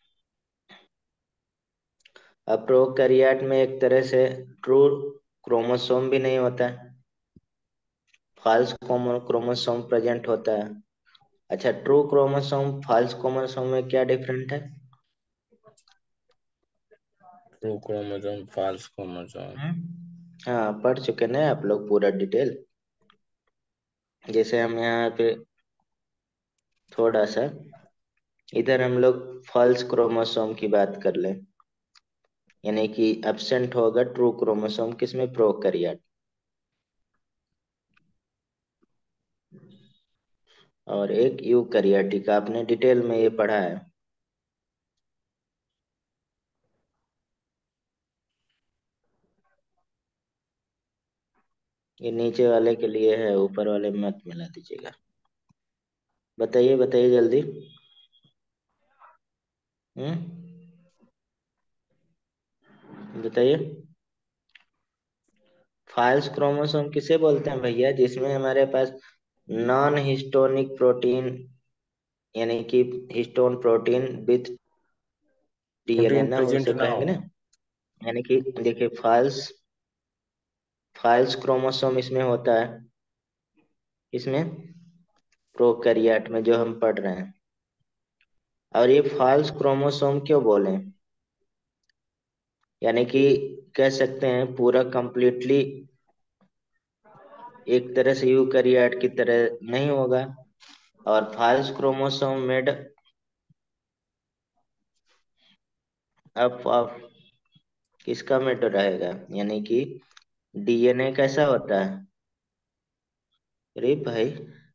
अब प्रोकैरियोट में एक तरह से ट्रू क्रोमोसोम भी नहीं होता है, फॉल्स क्रोमोसोम प्रेजेंट होता है। अच्छा, ट्रू क्रोमोसोम फॉल्स क्रोमोसोम में क्या डिफरेंट है? True chromosome, false chromosome. हम्म हाँ, पढ़ चुके ना आप लोग पूरा डिटेल। जैसे हम यहाँ पे थोड़ा सा इधर हम लोग फॉल्स क्रोमोसोम की बात कर लें, यानी कि एब्सेंट होगा ट्रू क्रोमोसोम किसमें, प्रोकैरियोट। और एक यूकैरियोटिक, आपने डिटेल में ये पढ़ा है। ये नीचे वाले के लिए है, ऊपर वाले में मत मिला दीजिएगा। बताइए बताइए जल्दी। हम्म बताइए। फॉल्स क्रोमोसोम किसे बोलते हैं भैया? जिसमें हमारे पास नॉन हिस्टोनिक प्रोटीन, यानी कि histone protein with DNA protein ना हो, प्रेजेंट उसे ना कहेंगे हो। ना। यानी कि देखिए, फॉल्स फॉल्स क्रोमोसोम इसमें होता है, इसमें प्रोकैरियोट में जो हम पढ़ रहे हैं। और ये फॉल्स क्रोमोसोम क्यों बोले? यानी कि कह सकते हैं पूरा कंप्लीटली एक तरह से यूकैरियोट की तरह नहीं होगा। और false chromosome made up of किसका मेड रहेगा, यानी कि डीएनए कैसा होता है? अरे भाई,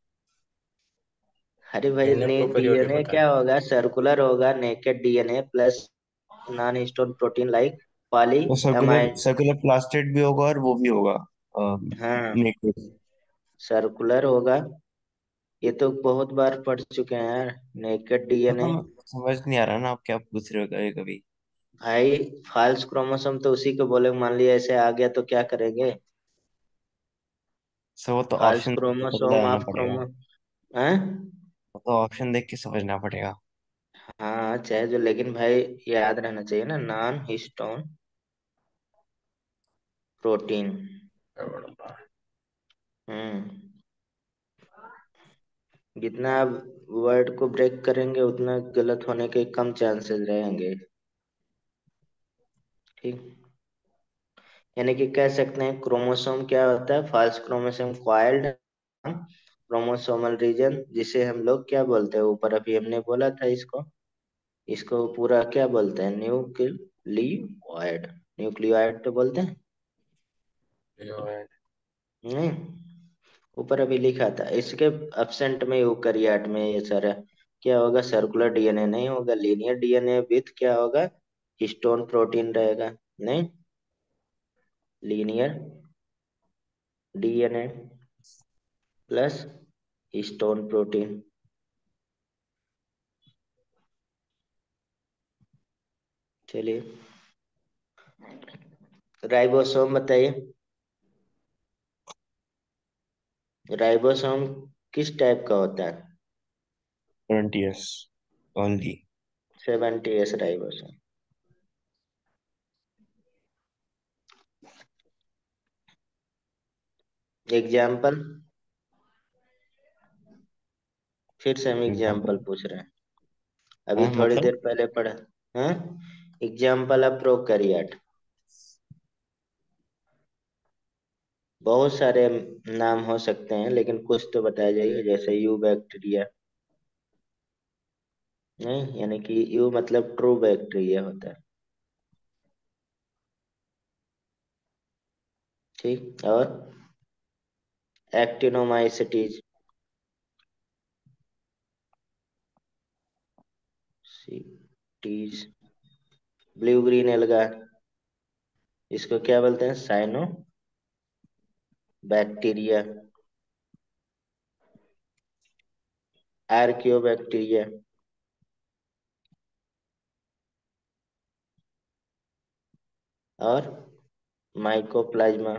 अरे भाई, डीएनए प्रोकैरियोटिक डीएनए होता है। क्या होगा, सर्कुलर होगा, naked DNA plus non histone protein like poly तो सर्कुलर एमाइड। सर्कुलर प्लास्टिड भी होगा और वो भी होगा हाँ, नेकेड। सर्कुलर होगा। ये तो बहुत बार पढ़ चुके हैं यार, नेकेड डीएनए। मतलब समझ नहीं आ रहा ना आप क्या पूछ रहे हो कभी कभी। भाई, फॉल्स क्रोमोसोम तो उसी को बोले, मान लिया ऐसे आ गया तो क्या करेंगे? सो वो तो फॉल्स ऑप्शन देख के पता क्रोमोसोम लगाना ऑफ पड़ेगा। क्रोमो हैं? वो तो ऑप्शन देख के समझना पड़ेगा। हाँ चाहे जो, लेकिन भाई याद रहना चाहिए ना, नॉन हिस्टोन प्रोटीन। हम्म जितना आप वर्ड को ब्रेक करेंगे उतना गलत होने के कम चांसेस रहेंगे। ठीक, यानी कि कह सकते हैं क्रोमोसोम क्या होता है, false chromosome coiled chromosomal region, जिसे हम लोग क्या बोलते हैं, ऊपर अभी हमने बोला था इसको, इसको पूरा क्या बोलते हैं, न्यूक्लियोइड। न्यूक्लियोइड तो बोलते हैं नहीं, ऊपर अभी लिखा था। इसके एब्सेंट में यूकैरियोट में ये सारा क्या होगा, सर्कुलर डीएनए नहीं होगा, लीनियर डीएनए विथ क्या होगा, हिस्टोन प्रोटीन रहेगा। नहीं, linear DNA plus histone protein. चलिए, राइबोसोम बताइए। राइबोसोम किस टाइप का होता है? Twenty years only. Seventy S ribosome. Example, फिर से हम एग्जाम्पल एग्जाम्पल पूछ रहे हैं, अभी है थोड़ी मतलब। देर पहले पढ़ा। हाँ, एग्जाम्पल ऑफ प्रोकैरियोट, बहुत सारे नाम हो सकते हैं लेकिन कुछ तो बताया जाइए, जैसे यू बैक्टीरिया। नहीं, यानी कि यू मतलब ट्रू बैक्टीरिया होता है। ठीक, और एक्टिनोमाइसिटीज, सीटीज, ब्लू ग्रीन एल्गा, इसको क्या बोलते हैं? साइनो बैक्टीरिया, आर्कियो बैक्टीरिया, और माइकोप्लाज्मा।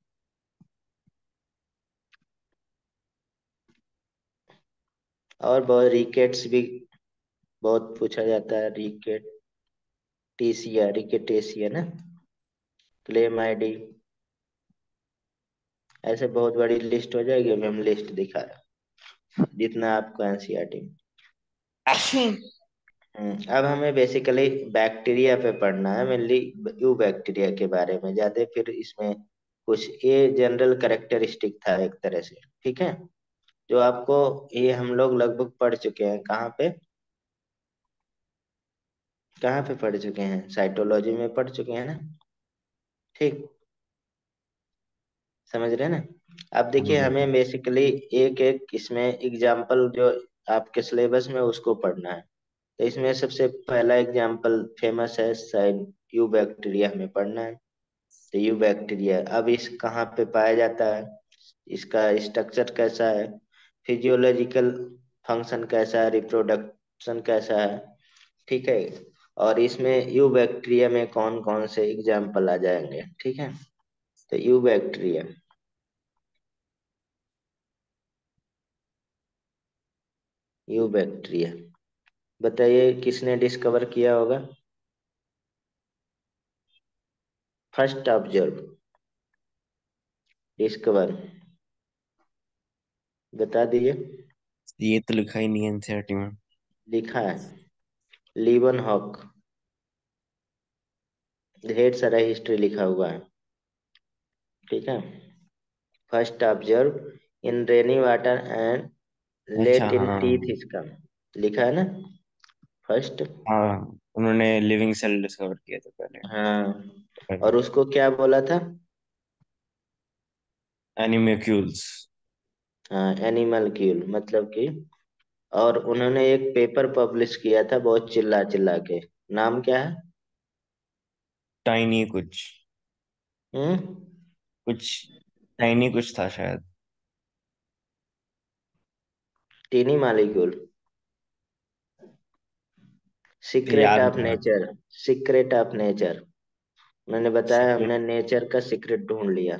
और बहुत रिकेट्स भी बहुत पूछा जाता है, रिकेटेसिया, रिकेटेसिया ना, क्लेमाइडी। ऐसे बहुत बड़ी लिस्ट हो जाएगी, अभी हम लिस्ट दिखा रहे हैं जितना आपको एनसीईआरटी में। हम्म, अब हमें बेसिकली बैक्टीरिया पे पढ़ना है, मेनली यू बैक्टीरिया के बारे में ज्यादा। फिर इसमें कुछ ये जनरल कैरेक्टरिस्टिक था एक तरह से, ठीक है, जो आपको, ये हम लोग लगभग पढ़ चुके हैं। कहाँ पे कहाँ पे पढ़ चुके हैं? साइटोलॉजी में पढ़ चुके हैं ना, ठीक, समझ रहे हैं ना। अब देखिए, हमें बेसिकली एक एक इसमें एग्जाम्पल जो आपके सिलेबस में उसको पढ़ना है। तो इसमें सबसे पहला एग्जाम्पल फेमस है, साइन यू बैक्टीरिया हमें पढ़ना है। तो यू बैक्टीरिया, अब इस कहाँ पे पाया जाता है, इसका स्ट्रक्चर कैसा है, फिजियोलॉजिकल फंक्शन कैसा है, रिप्रोडक्शन कैसा है, ठीक है। और इसमें यू बैक्टीरिया में कौन कौन से एग्जाम्पल आ जाएंगे, ठीक है। तो यू बैक्टीरिया, यू बैक्टीरिया, बताइए किसने डिस्कवर किया होगा? फर्स्ट ऑब्जर्व, डिस्कवर, बता दीजिए। ये तो लिखा ही नहीं है एनसीईआरटी में। लिखा है, लीवन हॉक, ढेर सारा हिस्ट्री लिखा हुआ है, ठीक है। First observe in rainy water and अच्छा लेट इन टीथ, हाँ। इसका लिखा है ना, फर्स्ट। हाँ, उन्होंने लिविंग सेल डिस्कवर किया था पहले। हाँ, और उसको क्या बोला था? एनिमेक्यूल्स। हाँ, एनिमल क्यूल, मतलब कि, और उन्होंने एक पेपर पब्लिश किया था बहुत चिल्ला चिल्ला के, नाम क्या है? टाइनी कुछ, हम्म, कुछ टाइनी कुछ था शायद। टीनी मालिक्यूल, सीक्रेट याद ऑफ नहीं आ रहा। Nature, secret of nature. मैंने बताया, सीक्रेट। हमने नेचर का सीक्रेट ढूंढ लिया,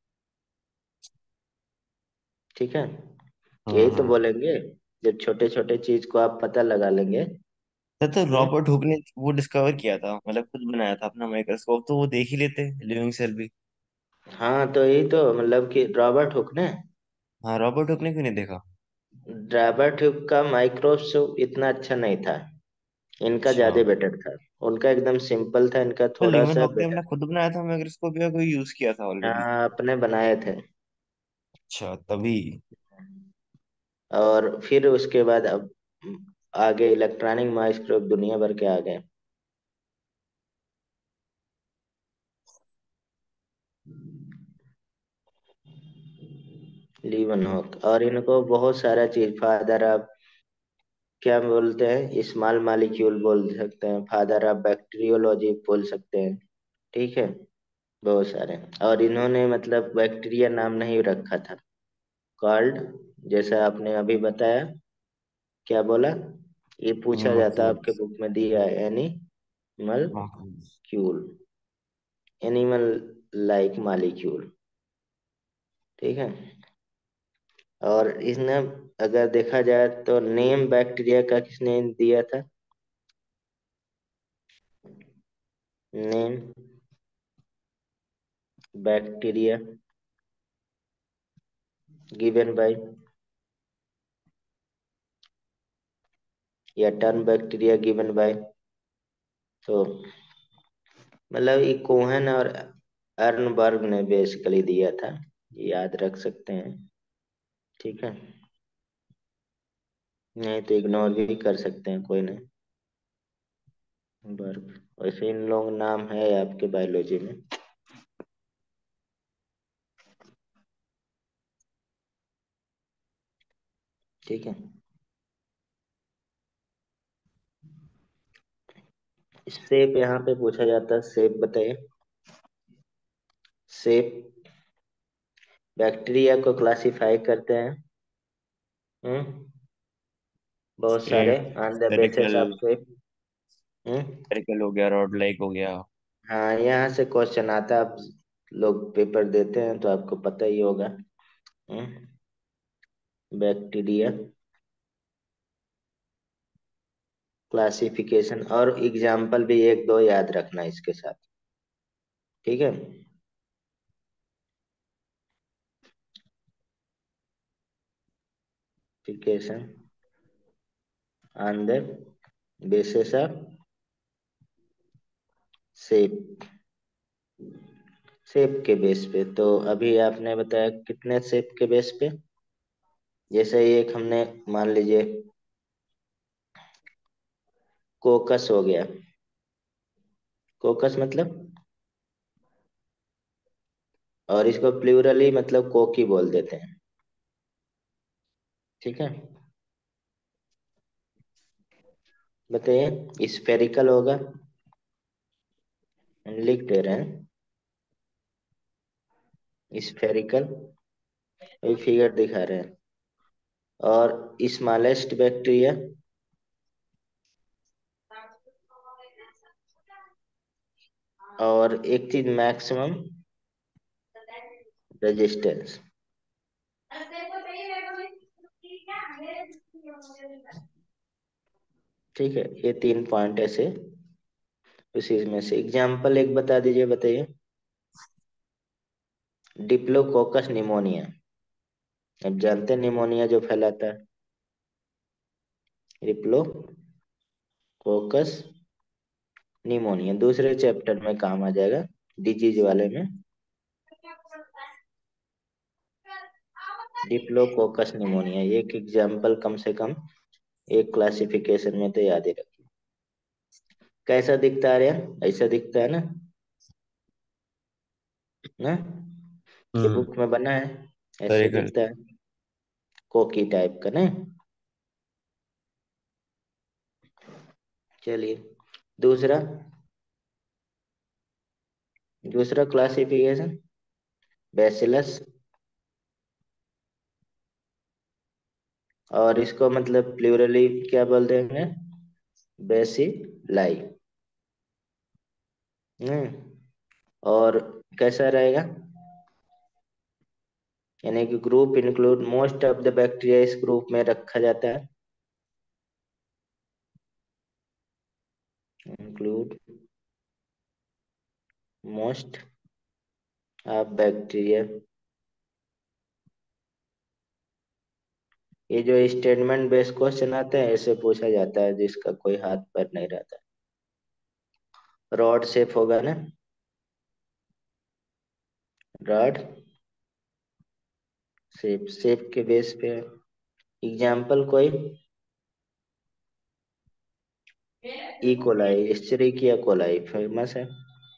ठीक है। हाँ यही तो हाँ। बोलेंगे, जब छोटे छोटे चीज को आप पता लगा लेंगे। तो, तो हम्म, रॉबर्ट हुक ने वो डिस्कवर किया था, मतलब खुद बनाया था अपना माइक्रोस्कोप, तो वो देख ही लेते लिविंग सेल भी। हाँ, तो यही तो मतलब कि रॉबर्ट हुक ने, हाँ, रॉबर्ट हुक ने क्यों नहीं देखा? रॉबर्ट हुक का माइक्रोस्कोप इतना अच्छा नहीं था, इनका अच्छा। ज्यादा बेटर था। उनका एकदम सिंपल था, इनका तो थोड़ा लिविंग सा हुक ने अपना बेटर। खुद बनाया था माइक्रोस्कोप या कोई यूज किया था ऑलरेडी? हाँ, अपने बनाए थे। अच्छा, तभी। और फिर उसके बाद अब आगे इलेक्ट्रॉनिक माइक्रोस्कोप दुनिया भर के आ गए। लीवन हॉक, और इनको बहुत सारा चीज, फादर ऑफ, क्या बोलते हैं, स्मॉल मालिक्यूल बोल सकते हैं, फादर ऑफ बैक्टीरियोलॉजी बोल सकते हैं, ठीक है। बहुत सारे, और इन्होंने मतलब बैक्टीरिया नाम नहीं रखा था, कॉल्ड, जैसा आपने अभी बताया, क्या बोला, ये पूछा जाता है, आपके एनिमोक्यूल्स। बुक में दिया है, animalcule, animal like molecule, ठीक है। और इसने, अगर देखा जाए तो नेम बैक्टीरिया का किसने दिया था? नेम बैक्टीरिया गिवन बाय, या टर्म बैक्टीरिया गिवन बाय, तो मतलब ये कोहेन और अर्नबर्ग ने बेसिकली दिया था, याद रख सकते हैं, ठीक है। नहीं तो इग्नोर भी कर सकते हैं, कोई नहीं। बर्ग, वैसे इन लोग नाम है आपके बायोलॉजी में, ठीक है। शेप यहाँ पे पूछा जाता है, शेप बताइए। शेप, बैक्टीरिया को क्लासिफाई करते हैं हम्म बहुत सारे shape on the basis spherical, of shape. हम्म स्फेरिकल हो गया, रॉड लाइक हो गया। हाँ, यहाँ से क्वेश्चन आता है, आप लोग पेपर देते हैं तो आपको पता ही होगा। हम्म बैक्टीरिया क्लासिफिकेशन, और एग्जाम्पल भी एक दो याद रखना इसके साथ, ठीक है। Classification on the basis of shape, shape के बेस पे। तो अभी आपने बताया कितने शेप के बेस पे, जैसे एक हमने मान लीजिए कोकस हो गया। कोकस मतलब, और इसको प्लूरली मतलब कोकी बोल देते हैं, ठीक है। बताइए स्फेरिकल होगा, लिख दे रहे हैं स्फेरिकल, वही फिगर दिखा रहे हैं। और स्मॉलेस्ट बैक्टीरिया, और एक चीज मैक्सिमम रेजिस्टेंस, ठीक है। ये तीन पॉइंट ऐसे उसी में से एग्जाम्पल एक बता दीजिए, बताइए। डिप्लोकोकस निमोनिया, अब जानते हैं निमोनिया जो फैलाता है, डिप्लोकोकस निमोनिया दूसरे चैप्टर में काम आ जाएगा, डिजीज वाले में। डिप्लोकोकस निमोनिया एक एग्जाम्पल कम से कम एक क्लासिफिकेशन में तो याद ही रखिए। कैसा दिखता है यार, ऐसा दिखता है ना ना ये हम्म। बुक में बना है, ऐसे स्फेरिकल। दिखता है, कोकी टाइप का नहीं। चलिए दूसरा, दूसरा क्लासिफिकेशन बैसिलस, और इसको मतलब प्लूरली क्या बोलते हैं, बेसिलाई। हम्म और कैसा रहेगा, यानी कि group include most of the bacteria, इस ग्रुप में रखा जाता है, इंक्लूड मोस्ट ऑफ बैक्टीरिया। ये जो स्टेटमेंट बेस्ड क्वेश्चन आते हैं ऐसे पूछा जाता है जिसका कोई हाथ पैर नहीं रहता। रॉड शेप होगा ना, रॉड शेप, शेप के बेस पे। एग्जाम्पल कोई, E coli, Escherichia coli famous है,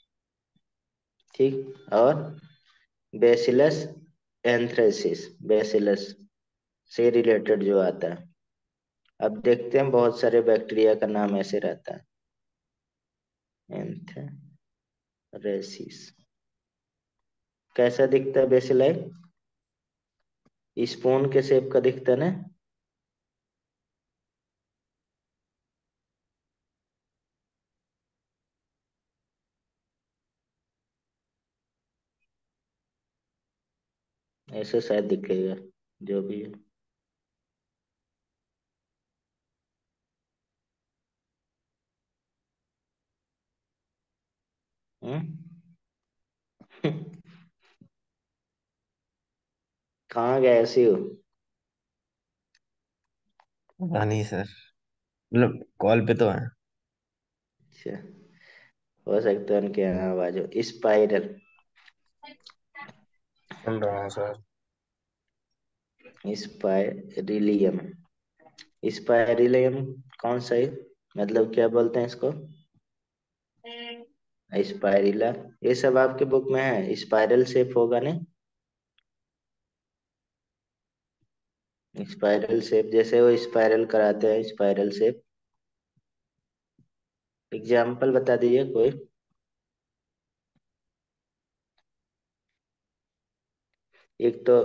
ठीक। और बेसिलस एंथ्रेसिस, बेसिलस से रिलेटेड जो आता है। अब देखते हैं बहुत सारे बैक्टीरिया का नाम ऐसे रहता है, एंथ्रेसिस। कैसा दिखता है बेसिलाई, स्पून के शेप का दिखता है ना। ऐसे शायद दिखेगा, जो भी है। हम्म? कहाँ गए ऐसी हो। पता नहीं सर, मतलब कॉल पे तो है। अच्छा, हो सकता है उनके यहाँ आवाज हो। स्पाइरल, सुन रहा हूँ सर। स्पाइरिलियम, स्पाइरिलियम कौन सा है, मतलब क्या बोलते हैं इसको, स्पाइरिला। ये सब आपके बुक में है, स्पाइरल शेप होगा नहीं, स्पाइरल शेप जैसे वो स्पाइरल कराते हैं, स्पाइरल शेप। एग्जाम्पल बता दीजिए कोई। एक तो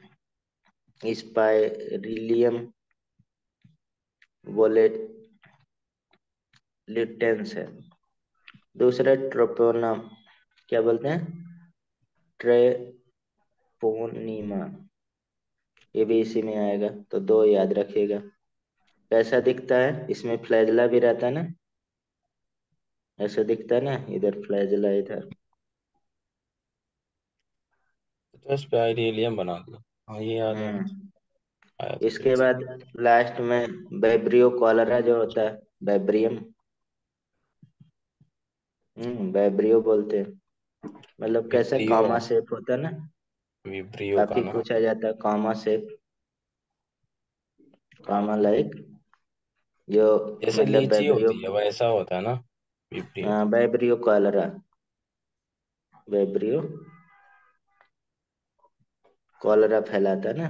स्पाइरिलियम वोलेटिलेंस है। दूसरा ट्रोपोना, क्या बोलते हैं, ट्रेपोनीमा, ये भी इसी में आएगा, तो दो याद रखिएगा। कैसा दिखता है, इसमें फ्लैजला भी रहता है ना, ऐसा दिखता है ना, इधर फ्लैजला इधर। तो स्पाइरेलियम बना दिया। हाँ ये याद है मुझे। हम्म। आया था इसके पीछे। बाद लास्ट में बैब्रियो कॉलरा जो होता है, बैब्रियम, हम्म बैब्रियो बोलते हैं। मतलब कैसा विब्रियो। कॉमा शेप होता है ना, विब्रियो का काफी ना। पूछा जाता है कॉमा शेप, कॉमा लाइक, जो जैसे मतलब लीची बैब्रियो, होती है वैसा होता है ना, vibrio. Vibrio cholera, vibrio cholera फैलाता है ना।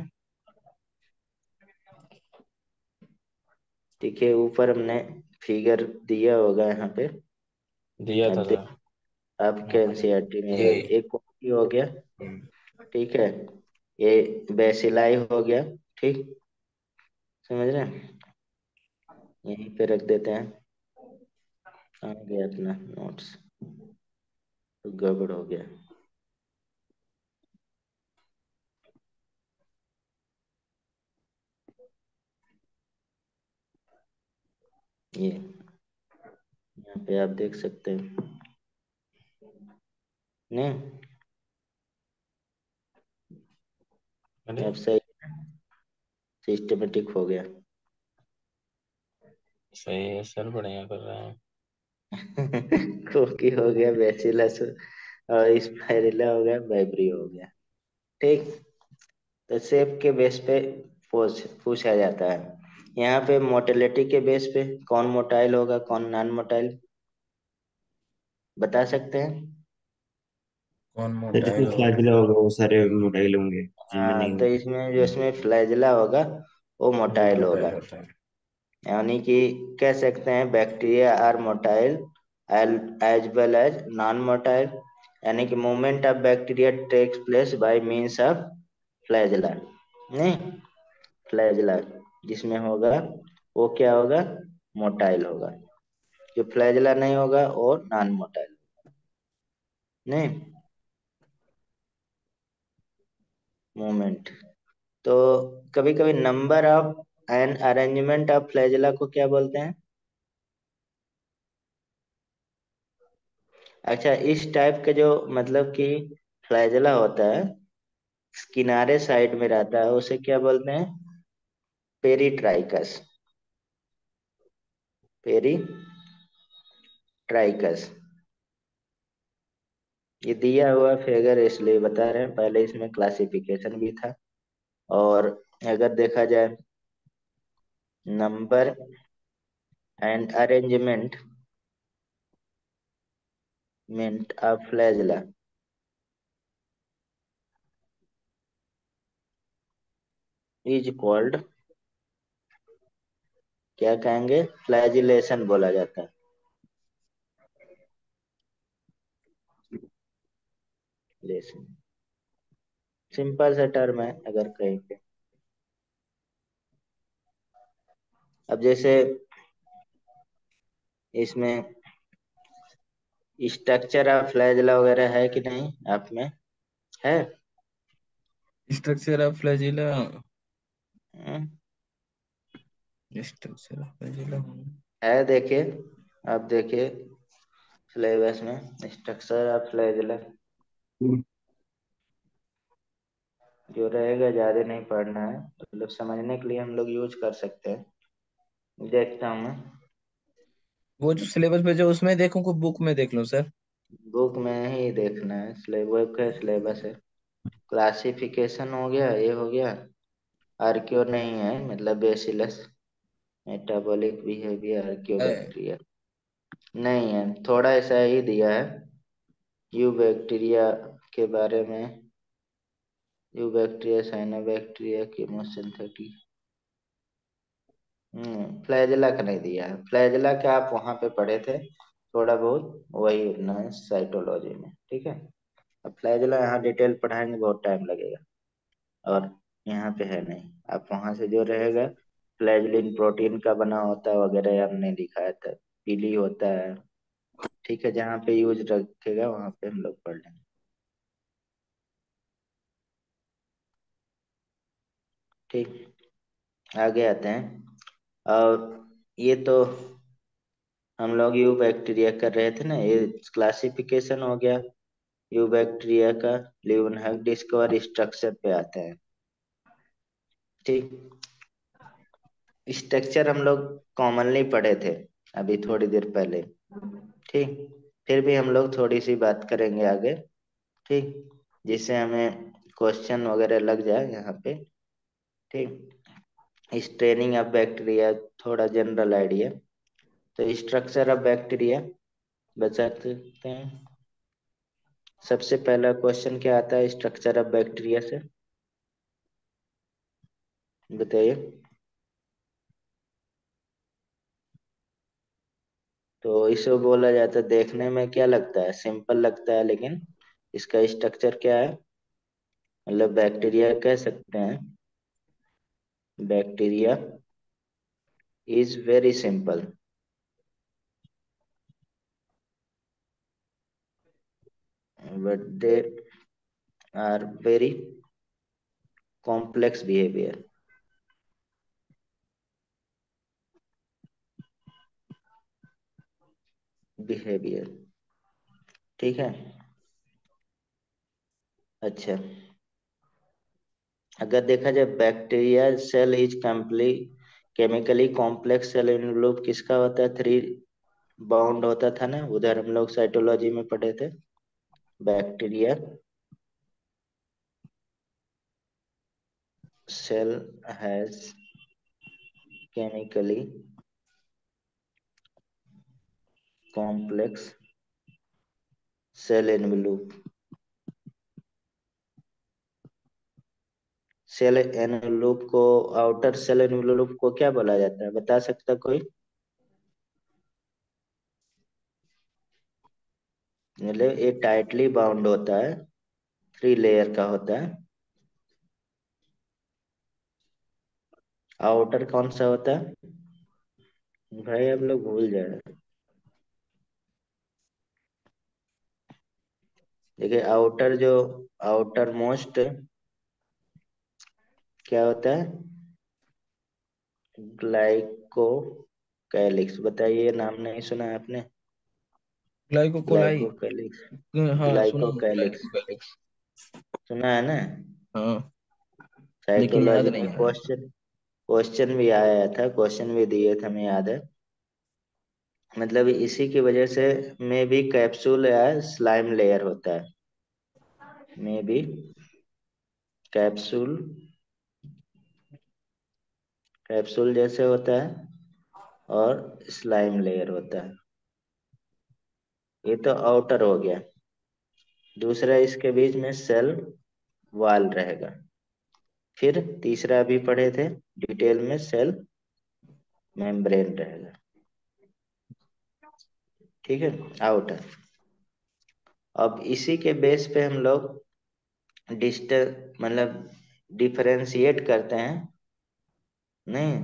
ठीक है, ऊपर हमने फिगर दिया होगा यहाँ पे, दिया अब था देख, सर। आपके हाँ, एनसीईआरटी में है, ये। एक कॉपी हो गया। हम्म, ठीक है, ये बेसिलाई हो गया। ठीक, समझ रहे हैं, यहीं पे रख देते हैं। आ गया अपना नोट्स, तो गड़बड़ हो गया। ये यहाँ पे आप देख सकते हैं, नहीं, अरे अब सही, सिस्टमेटिक हो गया। सही है सर, बढ़िया कर रहे हैं। कोकी हो गया, बेसिलस और स्पाइरुला हो गया, वाइब्रियो हो गया। ठीक, तो शेप के बेस पे पूछ पूछा जाता है। यहाँ पे मोटेलिटी के बेस पे कौन मोटाइल होगा, कौन नॉन मोटाइल, बता सकते हैं। कौन तो मोटाइल जिसमें होगा? फ्लैजिला होगा वो सारे मोटाइल होंगे, जिनमें हाँ, नहीं तो होंगे। इसमें जो इसमें फ्लैजिला होगा वो वो मोटाइल मोटाइल होगा। होता है। यानी कि कह सकते हैं bacteria are motile as well as non motile, यानी कि movement of bacteria takes place by means of flagella, नहीं, फ्लैजिला जिसमें होगा वो क्या होगा, मोटाइल होगा। जो फ्लैजिला नहीं होगा वो नॉन मोटाइल, नहीं, मूवमेंट। तो कभी कभी number of and arrangement of flagella को क्या बोलते हैं। अच्छा, इस टाइप के जो मतलब कि फ्लैजिला होता है, किनारे साइड में रहता है, उसे क्या बोलते हैं, पेरीट्राइकस, पेरीट्राइकस। ये दिया हुआ फिगर इसलिए बता रहे हैं, पहले इसमें क्लासिफिकेशन भी था। और अगर देखा जाए, नंबर एंड अरेंजमेंट मेंट ऑफ फ्लैजिला इज कॉल्ड, क्या कहेंगे, फ्लैजिलेशन बोला जाता है, लेशन, सिंपल सा टर्म है अगर कहेंगे। अब जैसे इसमें स्ट्रक्चर ऑफ फ्लैजिला वगैरह है कि नहीं आप में, है। Structure of flagella. हम्म, स्ट्रक्चर ऑफ फ्लैजिला। है, देखिए, आप देखिए सिलेबस में स्ट्रक्चर ऑफ फ्लैजिला जो रहेगा, ज्यादा नहीं पढ़ना है, मतलब समझने के लिए हम लोग यूज कर सकते हैं। देखता हूँ मैं, वो जो सिलेबस पे जो उसमें देखूं को बुक में देख लूं सर? बुक में ही देखना है, सिलेबस का सिलेबस है। क्लासिफिकेशन हो गया, ये हो गया, आर्क्यो नहीं है, मतलब bacillus, metabolic behaviour, archaeo uh, bacteria नहीं है, थोड़ा ऐसा ही दिया है, यू बैक्टीरिया के बारे में, यू बैक्टीरिया, साइनोबैक्टीरिया, कीमोसिंथेटिक, हम्म फ्लैजिला का नहीं दिया है। फ्लैजिला का आप वहां पे पढ़े थे थोड़ा बहुत, वही उतना है साइटोलॉजी में। ठीक है, अब फ्लैजिला यहाँ डिटेल पढ़ाएंगे बहुत टाइम लगेगा। और यहाँ पे है नहीं। आप वहां से जो रहेगा, फ्लैजलिन प्रोटीन का बना होता है वगैरह, हमने दिखाया था। पीली होता है। ठीक है, जहाँ पे यूज रखेगा वहां पे हम लोग पढ़ लेंगे। ठीक, आगे आते हैं। और ये तो हम लोग यू बैक्टीरिया कर रहे थे ना, ये क्लासिफिकेशन हो गया यू बैक्टीरिया का। लीeuwenhoek डिस्कवर स्ट्रक्चर पे आते हैं। ठीक, स्ट्रक्चर हम लोग कॉमनली पढ़े थे अभी थोड़ी देर पहले। ठीक, फिर भी हम लोग थोड़ी सी बात करेंगे आगे। ठीक, जिससे हमें क्वेश्चन वगैरह लग जाए यहाँ पे। ठीक, स्ट्रेनिंग ऑफ बैक्टीरिया, थोड़ा जनरल आइडिया। तो स्ट्रक्चर ऑफ बैक्टीरिया बता सकते हैं। सबसे पहला क्वेश्चन क्या आता है स्ट्रक्चर ऑफ बैक्टीरिया से, बताइए। तो इसे बोला जाता है, देखने में क्या लगता है, सिंपल लगता है, लेकिन इसका स्ट्रक्चर क्या है, मतलब बैक्टीरिया कह सकते हैं। Bacteria is very simple, but they are very complex behaviour. Behaviour, ठीक है। अच्छा, अगर देखा जाए bacteria cell is complete chemically complex cell involve किसका होता है, थ्री बाउंड होता था ना, उधर हम लोग साइटोलॉजी में पढ़े थे। Bacteria cell has chemically complex cell envelope. Cell envelope को, आउटर सेल एनवेलप को क्या बोला जाता है, बता सकता कोई? मतलब ये टाइटली बाउंड होता है, थ्री लेयर का होता है। आउटर कौन सा होता है भाई, आप लोग भूल जाए। देखिए आउटर जो, आउटर मोस्ट क्या होता है, ग्लाइको कैलिक्स। बताइए, नाम नहीं सुना है आपने? ग्लाइकोकोलाई। ग्लाइको कैलिक्स, हाँ सुना ग्लाइको हूँ कैलिक्स ग्लाइकोकोलाइक्स। सुना है ना? हाँ लेकिन याद साइटोलॉजी में नहीं आ रहा। क्वेश्चन, क्वेश्चन भी आया था, क्वेश्चन भी दिए थे, हमें याद है। मतलब इसी की वजह से में भी कैप्सूल या स्लाइम लेयर होता है, में भी कैप्सूल, कैप्सूल जैसे होता है, और स्लाइम लेयर होता है। ये तो आउटर हो गया। दूसरा, इसके बीच में सेल वॉल रहेगा। फिर तीसरा भी पढ़े थे डिटेल में, सेल मेम्ब्रेन रहेगा। ठीक है, आउटर। अब इसी के बेस पे हम लोग डिस्ट मतलब डिफरेंशिएट करते हैं, नहीं?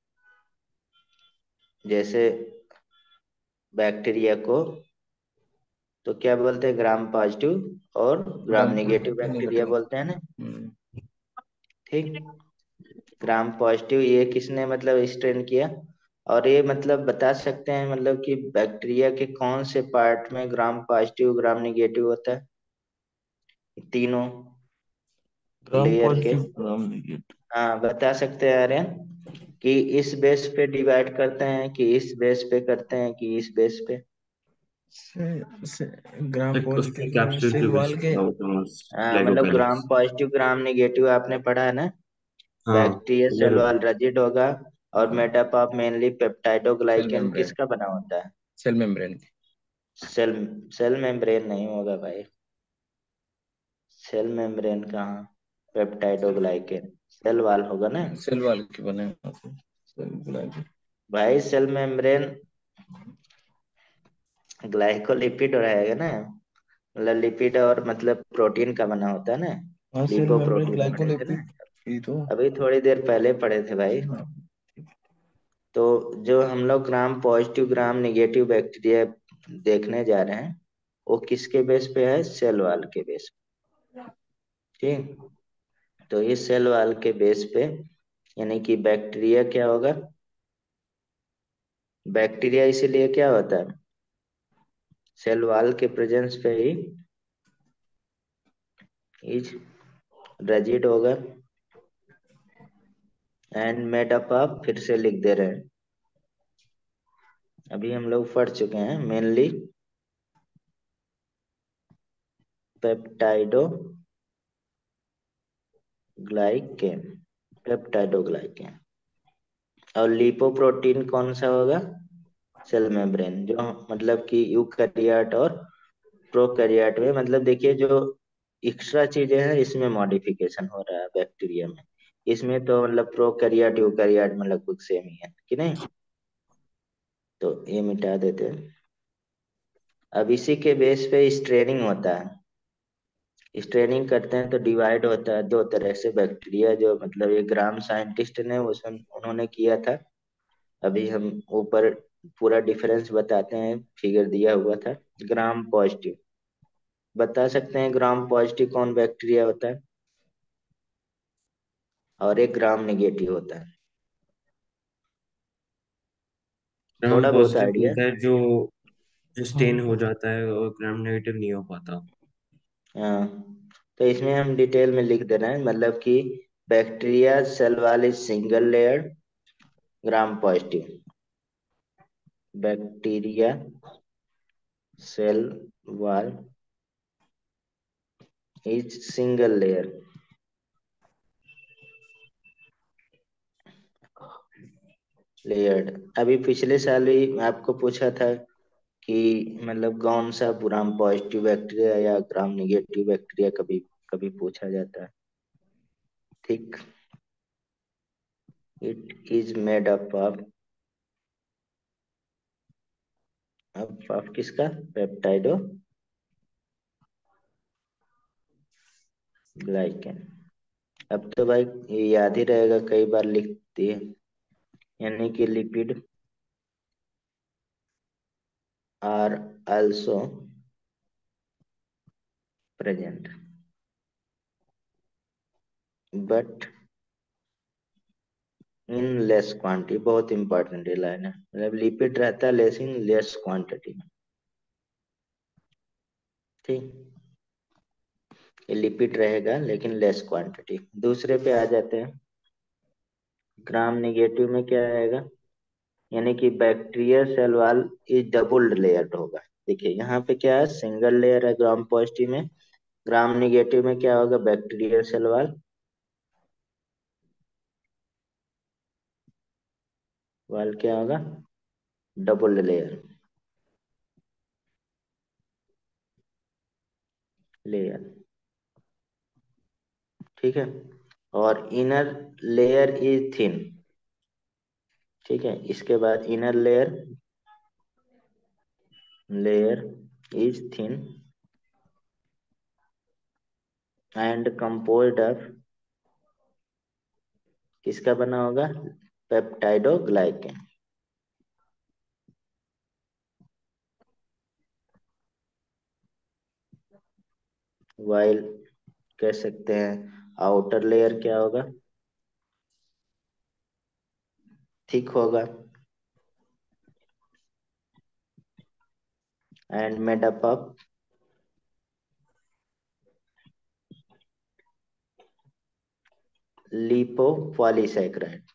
जैसे बैक्टीरिया को तो क्या बोलते हैं, ग्राम पॉजिटिव और gram gram negative positive bacteria negative. बोलते हैं ना। हम्म। ठीक, ग्राम पॉजिटिव ये किसने मतलब स्ट्रेन किया, और ये मतलब बता सकते हैं मतलब कि बैक्टीरिया के कौन से पार्ट में ग्राम पॉजिटिव ग्राम निगेटिव होता है, तीनों ग्राम लेयर के? Positive gram negative. हाँ, बता सकते हैं आर्यन कि इस बेस पे डिवाइड करते हैं, कि इस बेस पे करते हैं, कि इस बेस पे? से, से, ग्राम एक उसके पॉजिटिव में कैप्सूल के सेल बेस वाल पे के। होता है हाँ, मतलब ग्राम ग्लाइकोकाइलिक्स। पॉजिटिव ग्राम निगेटिव आपने पढ़ा है ना। हाँ, बैक्टीरिया क्लियर सेल हो वॉल गया। रिजिड होगा, और made up of mainly cell peptidoglycan membrane. किसका बना होता है? Cell membrane. Cell, cell membrane नहीं होगा भाई। सेल मेम्ब्रेन कहाँ, पेप्टाइडोग्लाइकन सेल वॉल होगा ना सेल वाल के बने होते हैं। Cell glyco. भाई। सेल मेम्ब्रेन ग्लाइकोलिपिड रहेगा ना, मतलब लिपिड और मतलब प्रोटीन का बना होता है ना। हाँ, सेल मेम्ब्रेन लिपोप्रोटीन पढ़े थे ना, ग्लाइकोलिपिड ये तो। अभी थोड़ी देर पहले पढ़े थे भाई। हाँ। तो जो हम लोग gram positive gram negative bacteria देखने जा रहे हैं, वो किसके बेस पे है? सेल वॉल के बेस पे। ठीक। तो इस सेल वॉल के बेस पे यानी कि बैक्टीरिया क्या होगा? बैक्टीरिया इसीलिए क्या होता है? सेल वॉल के प्रेजेंस पे ही इज रिजिड होगा एंड मेड अप ऑफ, फिर से लिख दे रहे हैं, अभी हम लोग पढ़ चुके हैं, मेनली पेप्टाइडो ग्लाइकेन, पेप्टाइडोग्लाइकेन। और लिपोप्रोटीन कौन सा होगा? सेल मेम्ब्रेन, जो मतलब कि यूकैरियोट और प्रोकैरियोट में, मतलब देखिए जो एक्स्ट्रा चीजें हैं इसमें मॉडिफिकेशन हो रहा है बैक्टीरिया में, इसमें तो मतलब प्रोकैरियोट यूकैरियोट में लगभग सेम ही है कि नहीं। तो ये मिटा देते हैं। अब इसी के बेस पे स्ट्रेनिंग होता है। स्ट्रेनिंग करते हैं तो डिवाइड होता है दो तरह से बैक्टीरिया, जो मतलब ये ग्राम साइंटिस्ट ने उसमें उन्होंने किया था। अभी हम ऊपर पूरा डिफरेंस बताते हैं, फिगर दिया हुआ था। ग्राम पॉजिटिव, बता सकते हैं ग्राम पॉजिटिव कौन बैक्टीरिया होता है? और एक ग्राम नेगेटिव होता है। ग्राम थोड़ा बहुत पॉजिटिव आइडिया। होता है जो स्टेन हो हाँ। जाता है, और ग्राम नेगेटिव नहीं हो पाता। हाँ, तो इसमें हम डिटेल में लिख दे रहे हैं, मतलब कि बैक्टीरिया सेल वाले single layer gram positive, bacteria cell wall is single layer. Layered. अभी पिछले साल ही आपको पूछा था कि मतलब कौन सा ग्राम पॉजिटिव बैक्टीरिया या ग्राम निगेटिव बैक्टीरिया, कभी कभी पूछा जाता है। ठीक। It is made up of, अब ऑफ किसका? Peptidoglycan. अब तो भाई ये याद ही रहेगा, कई बार लिखती है, यानी कि lipid are also present but in less quantity. बहुत इंपॉर्टेंट ये लाइन है, मतलब लिपिड रहता है लेकिन लेस क्वांटिटी में। ठीक। ये लिपिड रहेगा लेकिन लेस क्वांटिटी। दूसरे पे आ जाते हैं। ग्राम नेगेटिव में क्या आएगा? यानी कि bacteria cell wall is double layered होगा। देखिए यहाँ पे क्या है, सिंगल लेयर है ग्राम पॉजिटिव में। ग्राम नेगेटिव में क्या होगा? बैक्टीरिया सेल वॉल वॉल क्या होगा? Double layer, layer. ठीक है। और इनर लेयर इज थिन। ठीक है, इसके बाद inner layer, layer is thin and composed of, किसका बना होगा? पेप्टाइडोग्लाइकेन। वाइल कह सकते हैं आउटर लेयर क्या होगा? थिक होगा and made up of lipopolysaccharide.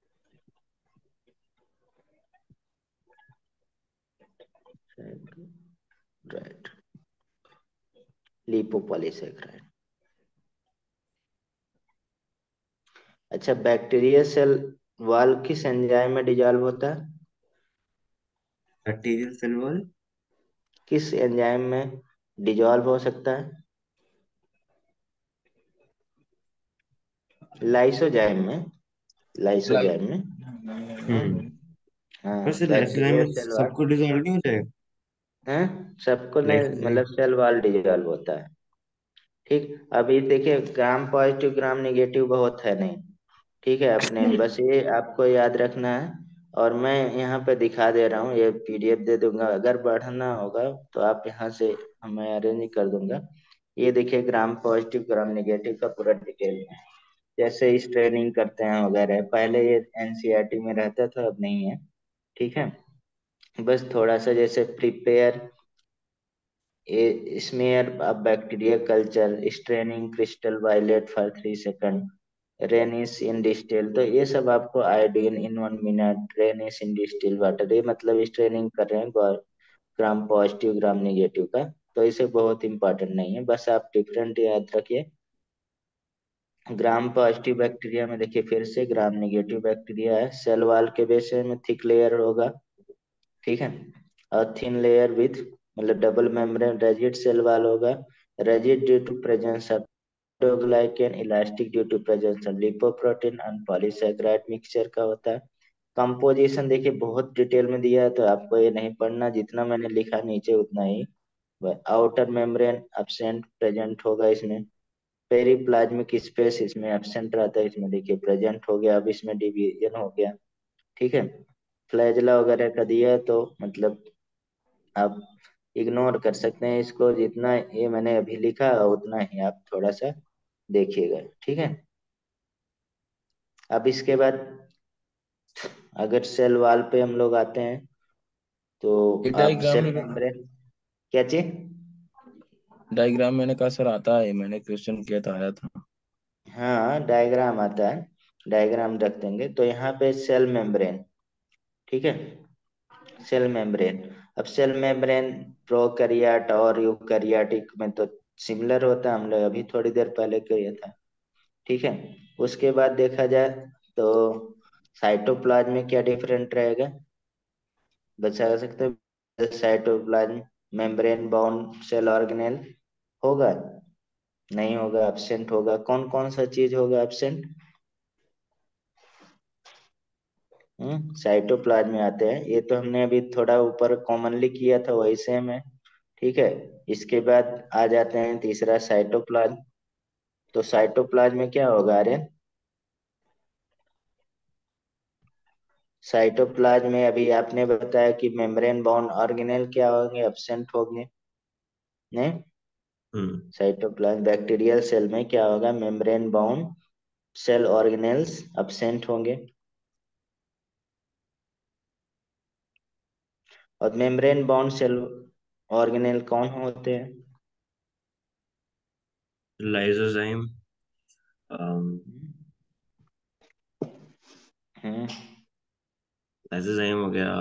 Right, lipopolysaccharide. अच्छा, बैक्टीरिया सेल वॉल किस एंजाइम में डिजॉल्व होता है? बैक्टीरियल सेल वॉल किस एंजाइम में डिजॉल्व हो सकता है? लाइसोजाइम में, लाइक। लाइसोजाइम में। हम्म हम्म। हाँ, वैसे लाइसोजाइम बैक्टीरिया में सेल वॉल सबको डिसऑर्डर नहीं हो जाएगा? है, सबको नहीं, लाइसोजाइम। मतलब सेल वॉल डिजॉल्व होता है। ठीक, अभी देखिए ग्राम पॉजिटिव ग्राम नेगेटिव बहुत है नहीं, ठीक है अपने में, बस ये आपको याद रखना है। और मैं यहाँ पे दिखा दे रहा हूँ, ये पीडीएफ दे दूंगा, अगर बढ़ना होगा तो आप यहाँ से मैं अरेंज कर दूंगा। ये देखिए ग्राम पॉजिटिव ग्राम नेगेटिव का पूरा डिटेल में, जैसे इस ट्रेनिंग करते हैं वगैरह, पहले ये एनसीईआरटी में रहता था, अब नहीं है, ठीक है। बस थोड़ा सा जैसे prepare smear bacteria culture, staining crystal violet for three second, rinse in distil, तो ये सब आपको iodine in one minute, rinse in distil water, ये मतलब स्ट्रेनिंग कर रहे हैं ग्राम पॉजिटिव ग्राम नेगेटिव का। तो इसे बहुत इंपॉर्टेंट नहीं है, बस आप डिफरेंट याद रखिए। ग्राम पॉजिटिव बैक्टीरिया में देखिए फिर से ग्राम नेगेटिव बैक्टीरिया है, सेल वॉल के बेस में थिक लेयर होगा, ठीक है, और थिन लेयर विथ मतलब double membrane rigid cell wall होगा, rigid due to presence of glycan, elastic due to presence of lipoprotein and polysaccharide mixture का होता है। कंपोजिशन देखिए बहुत डिटेल में दिया है, तो आपको ये नहीं पढ़ना, जितना मैंने लिखा नीचे उतना ही। आउटर मेम्ब्रेन एब्सेंट प्रेजेंट होगा इसमें, पेरीप्लाज्मिक स्पेस इसमें एब्सेंट रहता है, इसमें देखिए प्रेजेंट हो गया, अब इसमें डिवीजन हो गया, ठीक है। फ्लैजला वगैरह का दिया है, तो मतलब आप इग्नोर कर सकते हैं इसको, जितना ये मैंने अभी लिखा उतना ही आप थोड़ा सा देखिएगा, ठीक है। अब इसके बाद अगर सेल वॉल पे हम लोग आते हैं, तो ये आप डायग्राम सेल में मेम्ब्रेन, क्या चीज? डायग्राम मैंने कहा सर आता है, मैंने क्वेश्चन किया था, आया था। हाँ डायग्राम आता है, डायग्राम रख देंगे, तो यहाँ पे सेल मेम्ब्रेन, ठीक है, सेल मेम्ब्रेन। अब सेल मेम्ब्रेन प्रोकैरियोट और यूकैरियोटिक में तो सिमिलर होता है, हम लोग अभी थोड़ी देर पहले किया था, ठीक है। उसके बाद देखा जाए तो साइटोप्लाज्म में क्या डिफरेंट रहेगा, बता सकते हो? Cytoplasm membrane bound cell organelle होगा, नहीं होगा, एब्सेंट होगा, कौन कौन सा चीज होगा एब्सेंट? हम्म साइटोप्लाज्म में आते हैं, ये तो हमने अभी थोड़ा ऊपर कॉमनली किया था, वही सेम है, ठीक है। इसके बाद आ जाते हैं तीसरा साइटोप्लाज्म, तो साइटोप्लाज्म में क्या होगा आर्यन? साइटोप्लाज्म में अभी आपने बताया कि मेम्ब्रेन बाउंड ऑर्गेनेल क्या होंगे, एब्सेंट होंगे, नहीं? हम्म। साइटोप्लाज्म बैक्टीरियल सेल में क्या होगा, membrane bound cell organelles absent होंगे। और मेम्ब्रेन बाउंड सेल ऑर्गेनेल कौन होते हैं? लाइसोजाइम, हम्म लाइसोजाइम हो गया,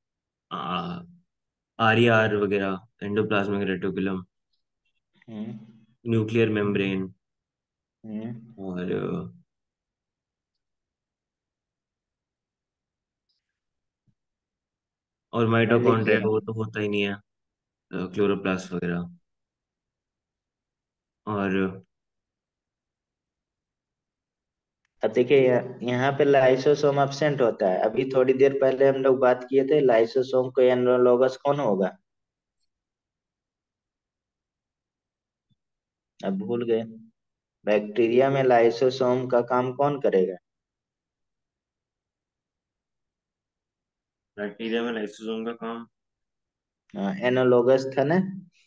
आर ई आर वगैरह, एंडोप्लाज्मिक रेटिकुलम, हम्म न्यूक्लियर मेम्ब्रेन, हम्म और अ, और मैं लिख दे माइटोकॉन्ड्रिया रहा वो हूँ। तो होता ही नहीं है, क्लोरोप्लास्ट वगैरह। और अब देखिए यहाँ यहाँ पे लाइसोसोम एब्सेंट होता है, अभी थोड़ी देर पहले हम लोग बात किए थे लाइसोसोम को एनालॉगस कौन होगा, अब भूल गए? बैक्टीरिया में लाइसोसोम का काम कौन करेगा? बैक्टीरिया में लाइसोसोम का काम, हाँ, एनालॉगस था ना,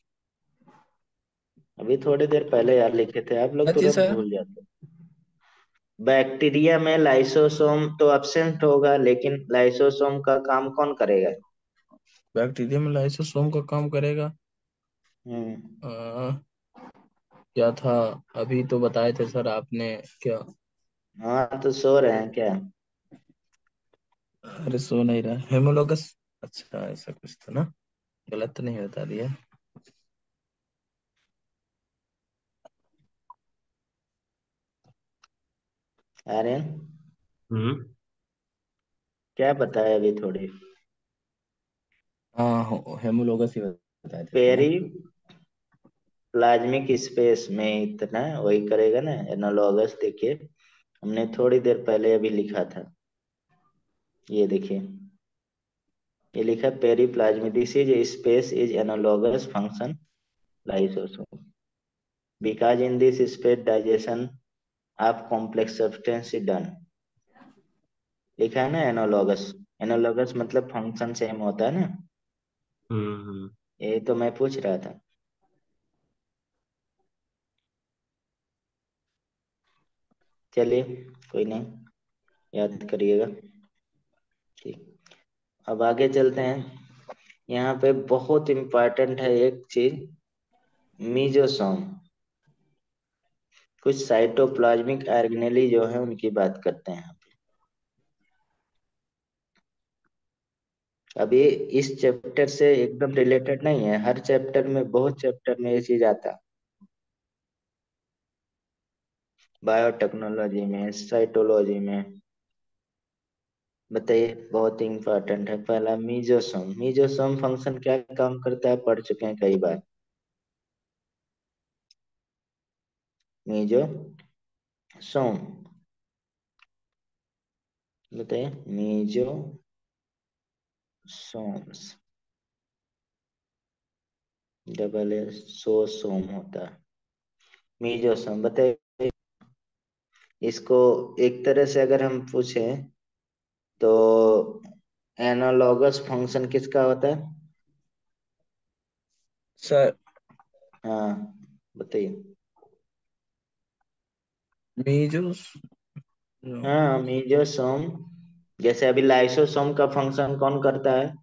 अभी थोड़ी देर पहले यार लिखे थे, आप लोग अच्छी तुरंत सर। भूल जाते हैं। बैक्टीरिया में लाइसोसोम तो एब्सेंट होगा, लेकिन लाइसोसोम का काम कौन करेगा? बैक्टीरिया में लाइसोसोम का काम करेगा। हम्म आ, क्या था? अभी तो बताए थे सर आपने क्या? हाँ तो सो रहे हैं क्या? अरे सो नहीं रहा, हेमोलोगस। अच्छा ऐसा कुछ था ना, गलत तो नहीं बता दिया। आर्यन हम्म, क्या बताया अभी थोड़ी? हाँ हो- हेमोलोगस ही बताए थे सर ना। पेरी प्लाज्मिक स्पेस में इतना वही करेगा ना एनालॉगस, देखिए हमने थोड़ी देर पहले अभी लिखा था, ये देखिए, ये लिखा periplasmic, this is space is analogous function lysosome, because in this space digestion of complex substance is done. लिखा है ना एनालॉगस। एनालॉगस मतलब फंक्शन सेम होता है ना। हम्म हम्म ये तो मैं पूछ रहा था। चलिए, कोई नहीं, याद करिएगा। ठीक, अब आगे चलते हैं। यहाँ पे बहुत इम्पोर्टेंट है एक चीज, मीजोसोम। कुछ साइटोप्लाज्मिक ऑर्गेनेली जो है उनकी बात करते हैं। अब ये इस चैप्टर से एकदम रिलेटेड नहीं है, हर चैप्टर में, बहुत चैप्टर में ये चीज आता है। बायोटेक्नोलॉजी में, साइटोलॉजी में। बताइए, बहुत इंपॉर्टेंट है। पहला मीजोसोम। मीजोसोम फंक्शन क्या काम करता है, पढ़ चुके हैं कई बार। मीजोसोम, बताइए। मीजोसोम्स, डबल एस सोसोम होता है। मीजोसोम बताइए। इसको एक तरह से अगर हम पूछें तो एनालॉगस फंक्शन किसका होता है? सर हाँ, बताइए। मीजोस हाँ, मीजोसोम। जैसे अभी लाइसोसोम का फंक्शन कौन करता है?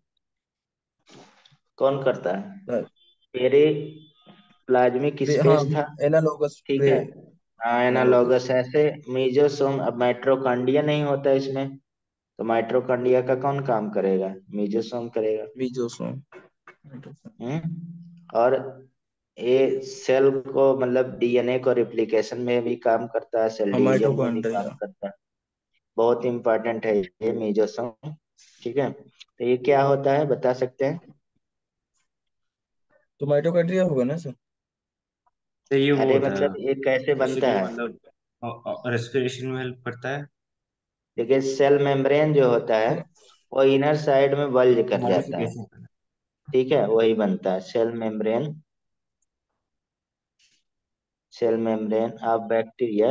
कौन करता है? सर तेरे प्लाज्मिक पे हाँ, स्पेस था, एनालॉगस ठीक पे है। हाँ, एनालॉगस एनालॉगस ऐसे। मीजोसोम, अब माइटोकॉन्ड्रिया नहीं होता इसमें, तो माइटोकॉन्ड्रिया का कौन काम करेगा? मीजोसोम करेगा। मीजोसोम हम्म और ये सेल को, मतलब डीएनए को रिप्लिकेशन में भी काम करता है, सेल और डिवीजन में भी काम माइटोकॉन्ड्रिया। करता है। बहुत इंपॉर्टेंट है ये मीजोसोम। ठीक है, तो ये क्या होता है बता सकते हैं? तो माइटोकॉन्ड्रिया होगा ना सर? तो ये वो अरे होता है, मतलब ये कैसे बनता बेसिकली है? मतलब रेस्पिरेशन में हेल्प करता है। देखिए, सेल मेम्ब्रेन जो होता है सर वो इनर साइड में बल्ज कर जाता है। मॉडिफिकेशन। ठीक है, वही बनता है cell membrane. Cell membrane of bacteria,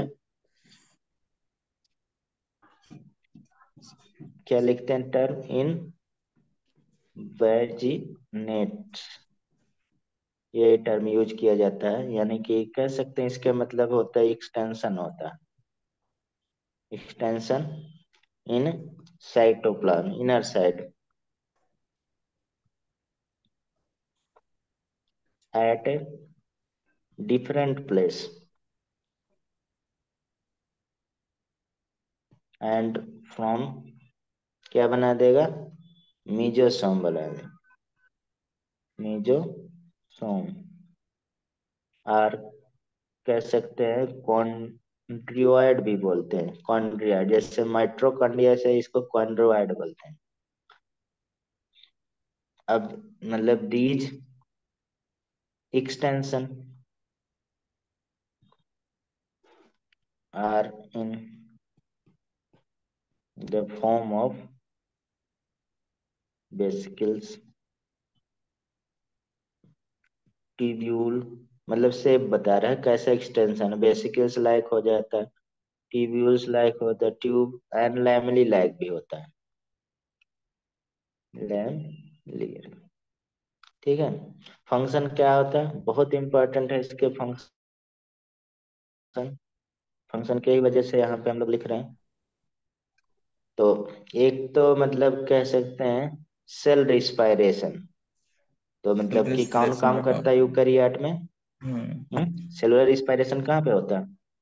क्या लिखते हैं टर्म? इन वेजिनेट, ये टर्म यूज किया जाता है। यानी कि कह सकते हैं इसका मतलब होता है एक्सटेंशन होता है। Extension in cytoplasm, inner side, at a different place and from, क्या बना देगा? मीजोसोम बना देगा। मीजोसोम, और कह सकते हैं कॉन्ड्रियोइड भी बोलते हैं। कॉन्ड्रियोइड, जैसे माइट्रोकॉन्ड्रिया से इसको कॉन्ड्रियोइड बोलते हैं। अब मतलब these extension are in the form of vesicles, tubule, मतलब शेप बता रहा है कैसा एक्सटेंशन है। वेसिकल्स लाइक हो जाता है, ट्यूब्यूल्स लाइक होता है, ट्यूब एंड लैमेली लाइक भी होता है। लैमेलियर, ठीक है। फंक्शन क्या होता है, बहुत इंपॉर्टेंट है इसके फंक्शन। फंक्शन की वजह से यहाँ पे हम लोग लिख रहे हैं। तो एक तो मतलब कह सकते हैं सेल रिस्पायरेशन, तो मतलब कि कौन रेस्पिरेशन काम का काम। करता है यूकैरियोट में? हम्म। हम्म सेलुलर रिस्पायरेशन कहाँ पे होता है?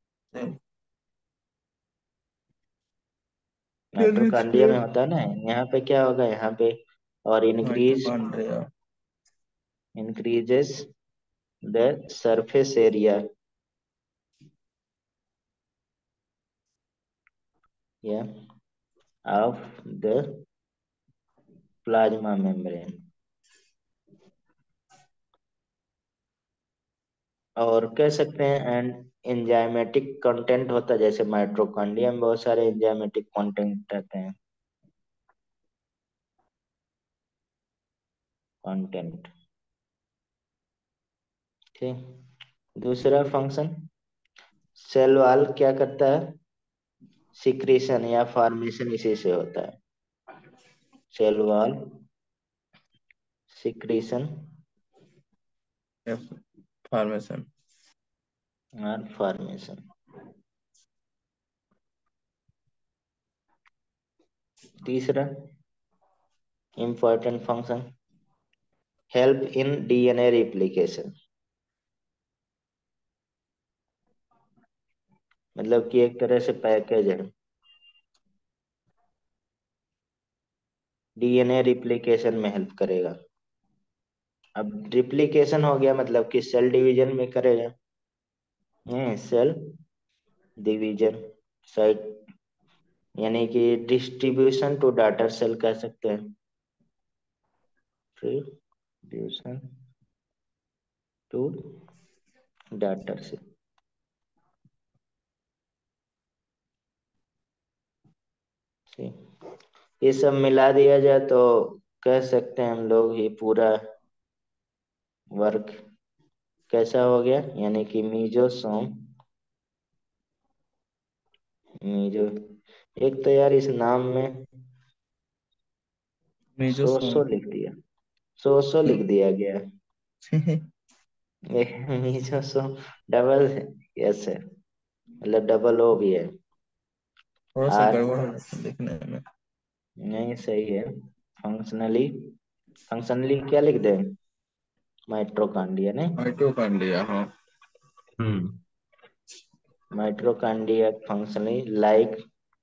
माइटोकॉन्ड्रिया में होता है ना। यहाँ पे क्या होगा, यहाँ पे और increase, mitochondria. Increases the surface area, या ऑफ द प्लाज्मा मेम्ब्रेन। और कह सकते हैं एंड एंजाइमेटिक कंटेंट होता है, जैसे माइटोकॉन्ड्रिया में बहुत सारे एंजाइमेटिक कंटेंट रहते हैं। कंटेंट, ठीक। दूसरा फंक्शन, सेल वॉल क्या करता है? सिक्रीशन या फॉर्मेशन इसी से होता है। Cell wall, secretion formation. और फॉर्मेशन। तीसरा important function, help in DNA replication. मतलब कि एक तरह से पैकेज है, डीएनए रिप्लिकेशन में हेल्प करेगा। अब रिप्लिकेशन हो गया मतलब कि सेल डिवीजन में करेगा। हम्म सेल डिवीजन साइट, यानी कि डिस्ट्रीब्यूशन टू डाटर सेल कह सकते हैं। Distribution to daughter cell. ये सब मिला दिया जाए तो कह सकते हैं हम लोग ये पूरा वर्क कैसा हो गया, यानी कि मीजोसोम। मीजो, एक तो यार इस नाम में सो मीजोसोम। सो लिख दिया, सो सो लिख दिया गया। ये मीजोसोम डबल यस है, मतलब डबल ओ भी है। थोड़ा सा आर, गड़बड़ हो जाता है लिखने में। नहीं सही है। फंक्शनली, फंक्शनली क्या लिख दें? माइट्रोकांड्रिया नहीं, माइटोकॉन्ड्रिया, हाँ। हम्म। Mitochondria functionally like,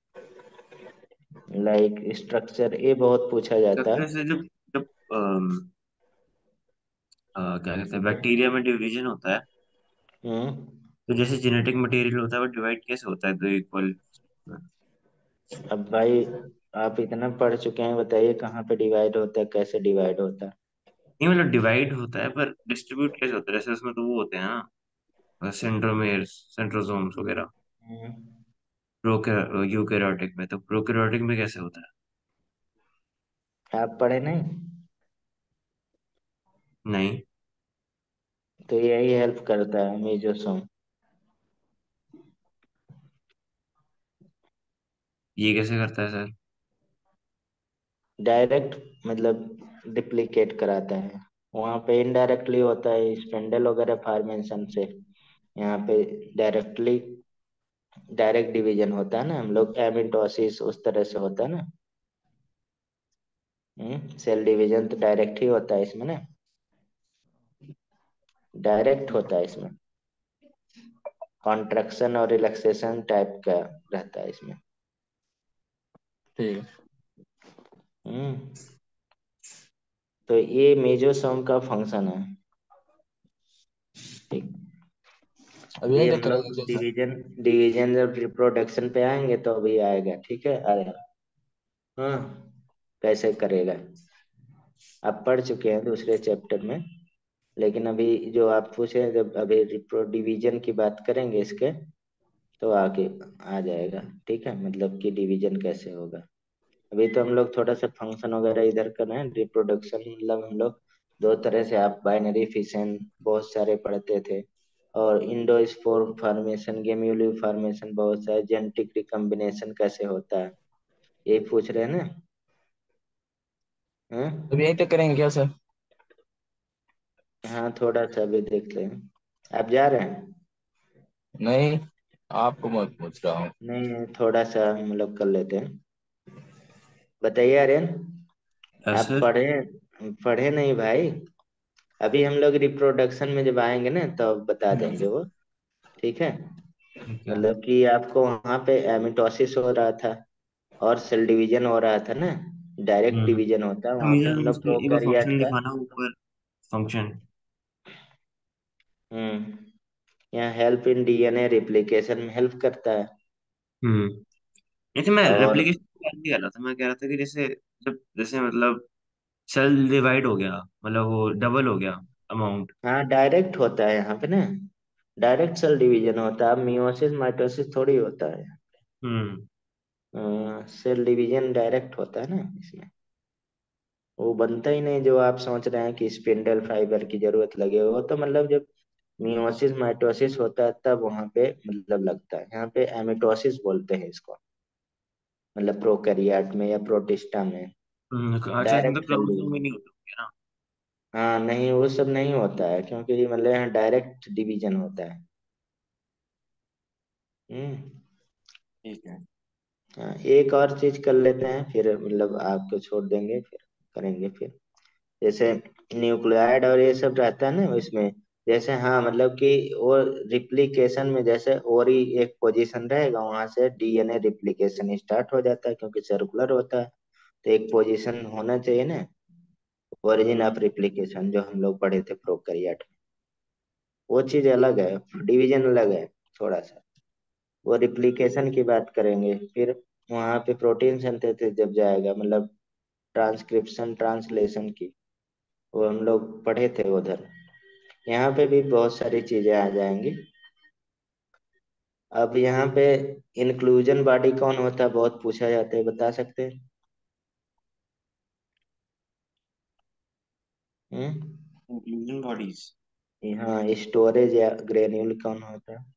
like structure, ये बहुत पूछा तो जाता है। वैसे जब जब अम, अ, क्या कहते हैं, बैक्टीरिया में डिवीजन होता है, हम्म तो जैसे जेनेटिक मटेरियल होता है वो डिवाइड कैसे होता है दो इक्वल? अब भाई आप इतना पढ़ चुके हैं, बताइए कहाँ पे डिवाइड होता है, कैसे डिवाइड होता है? नहीं मतलब डिवाइड होता है पर डिस्ट्रीब्यूट कैसे होता है? जैसे उसमें तो वो होते हैं ना, सेंट्रोमेर्स, सेंट्रोसोम्स वगैरह, हम्म, प्रोकैर यूकैरियोटिक में, तो प्रोकैरियोटिक में कैसे होता है? आप पढ़े नहीं? नहीं। तो यही हेल्प करता है मीजोसोम। ये कैसे करता है सर? डायरेक्ट मतलब डिप्लीकेट कराता है, वहां पे इनडायरेक्टली होता है स्पेंडल वगैरह फॉर्मेशन से। यहाँ पे डायरेक्टली, डायरेक्ट डिवीजन होता है ना, हम लोग एमिटोसिस उस तरह से होता है ना। हम्म सेल डिवीजन तो डायरेक्ट ही होता है इसमें ना, डायरेक्ट होता है इसमें। कॉन्ट्रैक्शन और रिलैक्सेशन टाइप का रहता है इसमें। ठीक है। हम्म तो ये मेजोसोम का फंक्शन है। ठीक, अब अभी यही तक हम लोग करेंगे क्या सर? डिवीजन, डिवीजन जब रिप्रोडक्शन पे आएंगे तो अभी आएगा, ठीक है आएगा। हाँ, कैसे करेगा, आप पढ़ चुके हैं दूसरे चैप्टर में। लेकिन अभी जो आप पूछे, जब अभी रिप्रो डिवीजन की बात करेंगे इसके, तो आगे आ जाएगा। ठीक है, मतलब कि डिवीजन कैसे होगा। अभी तो हम लोग थोड़ा सा फंक्शन वगैरह इधर कर रहे हैं। रिप्रोडक्शन मतलब हम लोग दो तरह से, आप बाइनरी फिशन बहुत सारे पढ़ते थे, और इंडोस्पोर फॉर्मेशन, गेम्यूली फॉर्मेशन, बहुत सारे जेनेटिक रिकम्बिनेशन कैसे होता है, यही पूछ रहे हैं ना? हाँ अब यही तक करेंगे क्या सर? हाँ, थोड़ा सा भी देख लें। आप जा रहे हैं? नहीं, आपको मत पूछ रहा हूँ। नहीं, थोड़ा सा हम लोग कर लेते हैं। बताइए आर्यन, यस आप सर। पढ़े? पढ़े नहीं भाई? अभी हम लोग रिप्रोडक्शन में जब आएंगे ना तो बता देंगे वो। ठीक है, ठीक है। मतलब कि आपको वहां पे एमिटोसिस हो रहा था और सेल डिवीजन हो रहा था ना, डायरेक्ट हम्म। डिवीजन होता है तो वहां मुझे पे, ना मतलब उसमें एक बार प्रोकैरियोट फंक्शन का। दिखाना ऊपर, फंक्शन। हम्म यहाँ हेल्प इन डीएनए रिप्लिकेशन में हेल्प करता है। हम्म। नहीं तो मैं और रेप्लिकेशन की बात नहीं कर रहा था, मैं कह रहा था कि जैसे जब जैसे मतलब सेल डिवाइड हो गया, मतलब वो डबल हो गया अमाउंट। हाँ, डायरेक्ट होता है यहाँ पे ना, डायरेक्ट सेल डिवीजन होता है। अब मियोसिस माइटोसिस थोड़ी होता है, हम्म। सेल डिवीजन डायरेक्ट होता है ना इसमें। वो बनता ही नहीं जो आप सोच रहे हैं कि स्पिंडल फाइबर की जरूरत लगे, वो तो मतलब जब मियोसिस माइटोसिस होता है तब वहां पे मतलब लगता है। यहाँ पे एमिटोसिस बोलते हैं इसको, मतलब प्रोकैरियोट में या प्रोटिस्टा में हम्म, अच्छा इसमें तो डायरेक्ट सेल क्रोमोसोम भी डिवीजन। नहीं होता होंगे ना। हाँ नहीं, वो सब नहीं होता है क्योंकि मतलब यहाँ डायरेक्ट डिवीजन होता है। हम्म। ठीक है। हाँ, एक और चीज कर लेते हैं फिर मतलब आपको छोड़ देंगे, फिर करेंगे फिर। जैसे न्यूक्लियाइड और ये सब रहता है ना इसमें, जैसे हाँ मतलब कि वो रिप्लिकेशन में जैसे और ही एक पोजीशन रहेगा, वहां से डीएनए रिप्लिकेशन स्टार्ट हो जाता है क्योंकि सर्कुलर होता है। तो एक पोजीशन होना चाहिए ना, ओरिजिन ऑफ रिप्लिकेशन, जो हम लोग पढ़े थे प्रोकैरियोट में। वो चीज अलग है, डिवीजन अलग है थोड़ा सा। वो रिप्लिकेशन की बात करेंगे फिर। वहां पे प्रोटीन सिंथेसिस जब जाएगा, मतलब ट्रांसक्रिप्शन ट्रांसलेशन की, वो हम लोग पढ़े थे उधर। यहाँ पे भी बहुत सारी चीजें आ जाएंगी। अब यहाँ पे इंक्लूजन बॉडी कौन होता है, बहुत पूछा जाता है, बता सकते हैं? हम्म। Inclusion bodies. यहाँ स्टोरेज या ग्रेन्यूल कौन होता है?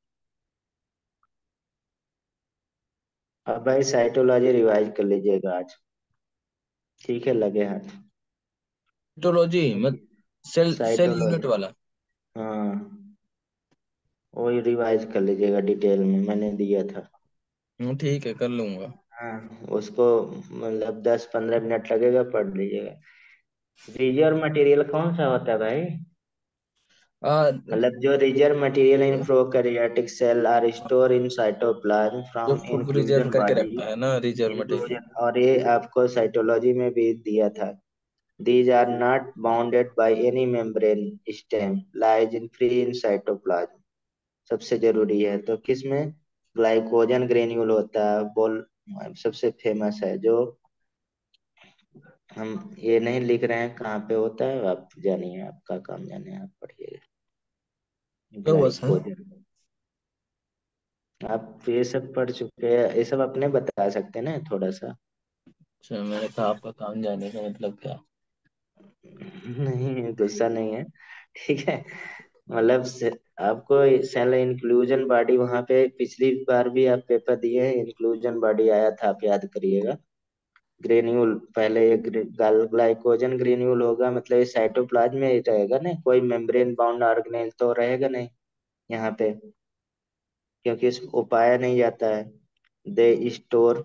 अब भाई साइटोलॉजी रिवाइज कर लीजिएगा आज, ठीक है, लगे हाथ। साइटोलॉजी मत सेल सेल यूनिट साइटोलॉजी, वाला। हाँ वही रिवाइज कर लीजिएगा डिटेल में, मैंने दिया था। हम्म, ठीक है कर लूंगा। हाँ उसको मतलब दस पंद्रह मिनट लगेगा, पढ़ लीजिएगा। रिजर्व मटेरियल कौन सा होता है भाई? आ, मतलब जो reserve material in prokaryotic cell are store in cytoplasm जो फ्रॉम फुल रिजर्व इन्फ्यूजन करके बॉडी। रखता है ना रिजर्व मटेरियल। इन्फ्यूजन, और ये आपको साइटोलॉजी में भी दिया था। These are not bounded by any membrane, stem lies in free in cytoplasm। सबसे जरूरी है तो किसमें? ग्लाइकोजन ग्रेन्यूल होता है, बोल सबसे फेमस है। जो हम ये नहीं लिख रहे हैं कहाँ पे होता है, आप जानिए, आपका काम जानिए, आप पढ़िए। क्या हुआ सर? ग्लाइकोजन, आप ये सब पढ़ चुके हैं, ये सब अपने बता सकते हैं ना थोड़ा सा? अच्छा मैंने कहा आपका काम जाने का मतलब क्या? नहीं गुस्सा नहीं है, ठीक है। मतलब से- आपको सेल इंक्लूजन बॉडी, वहां पे पिछली बार भी आप पेपर दिए हैं, इंक्लूजन बॉडी आया था, आप याद करिएगा। ग्रेन्यूल पहले ये ग्लाइकोजन ग्रेन्यूल होगा, मतलब ये साइटोप्लाज्म में ही रहेगा ना, कोई मेम्ब्रेन बाउंड ऑर्गेनेल तो रहेगा नहीं यहाँ पे, क्योंकि इसको पाया नहीं जाता है। दे स्टोर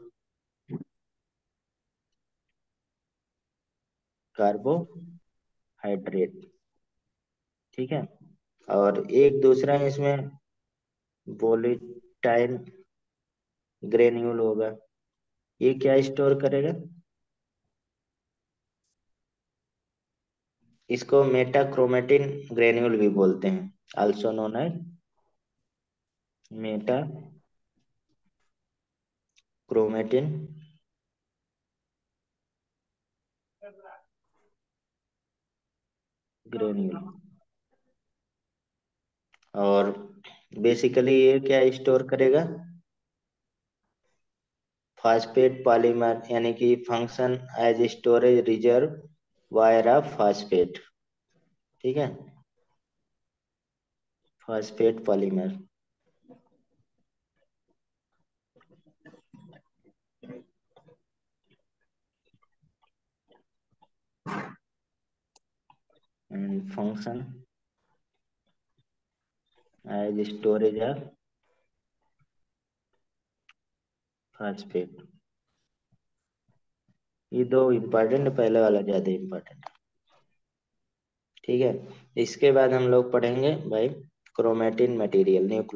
कार्बोहाइड्रेट, ठीक है। और एक दूसरा इसमें वोलेटाइल ग्रेन्यूल होगा, ये क्या स्टोर करेगा? इसको मेटाक्रोमेटिन ग्रेन्यूल भी बोलते हैं, also known as meta chromatin granule. और बेसिकली ये क्या स्टोर करेगा? फास्फेट पॉलीमर, यानी कि function as storage reserve wire of phosphate, ठीक है, phosphate polymer. And function as storage of phosphate. ये दो इम्पोर्टेंट, पहले वाला ज्यादा इम्पोर्टेंट, ठीक है। इसके बाद हम लोग पढ़ेंगे भाई क्रोमेटिन मटेरियल, न्यूक्लियर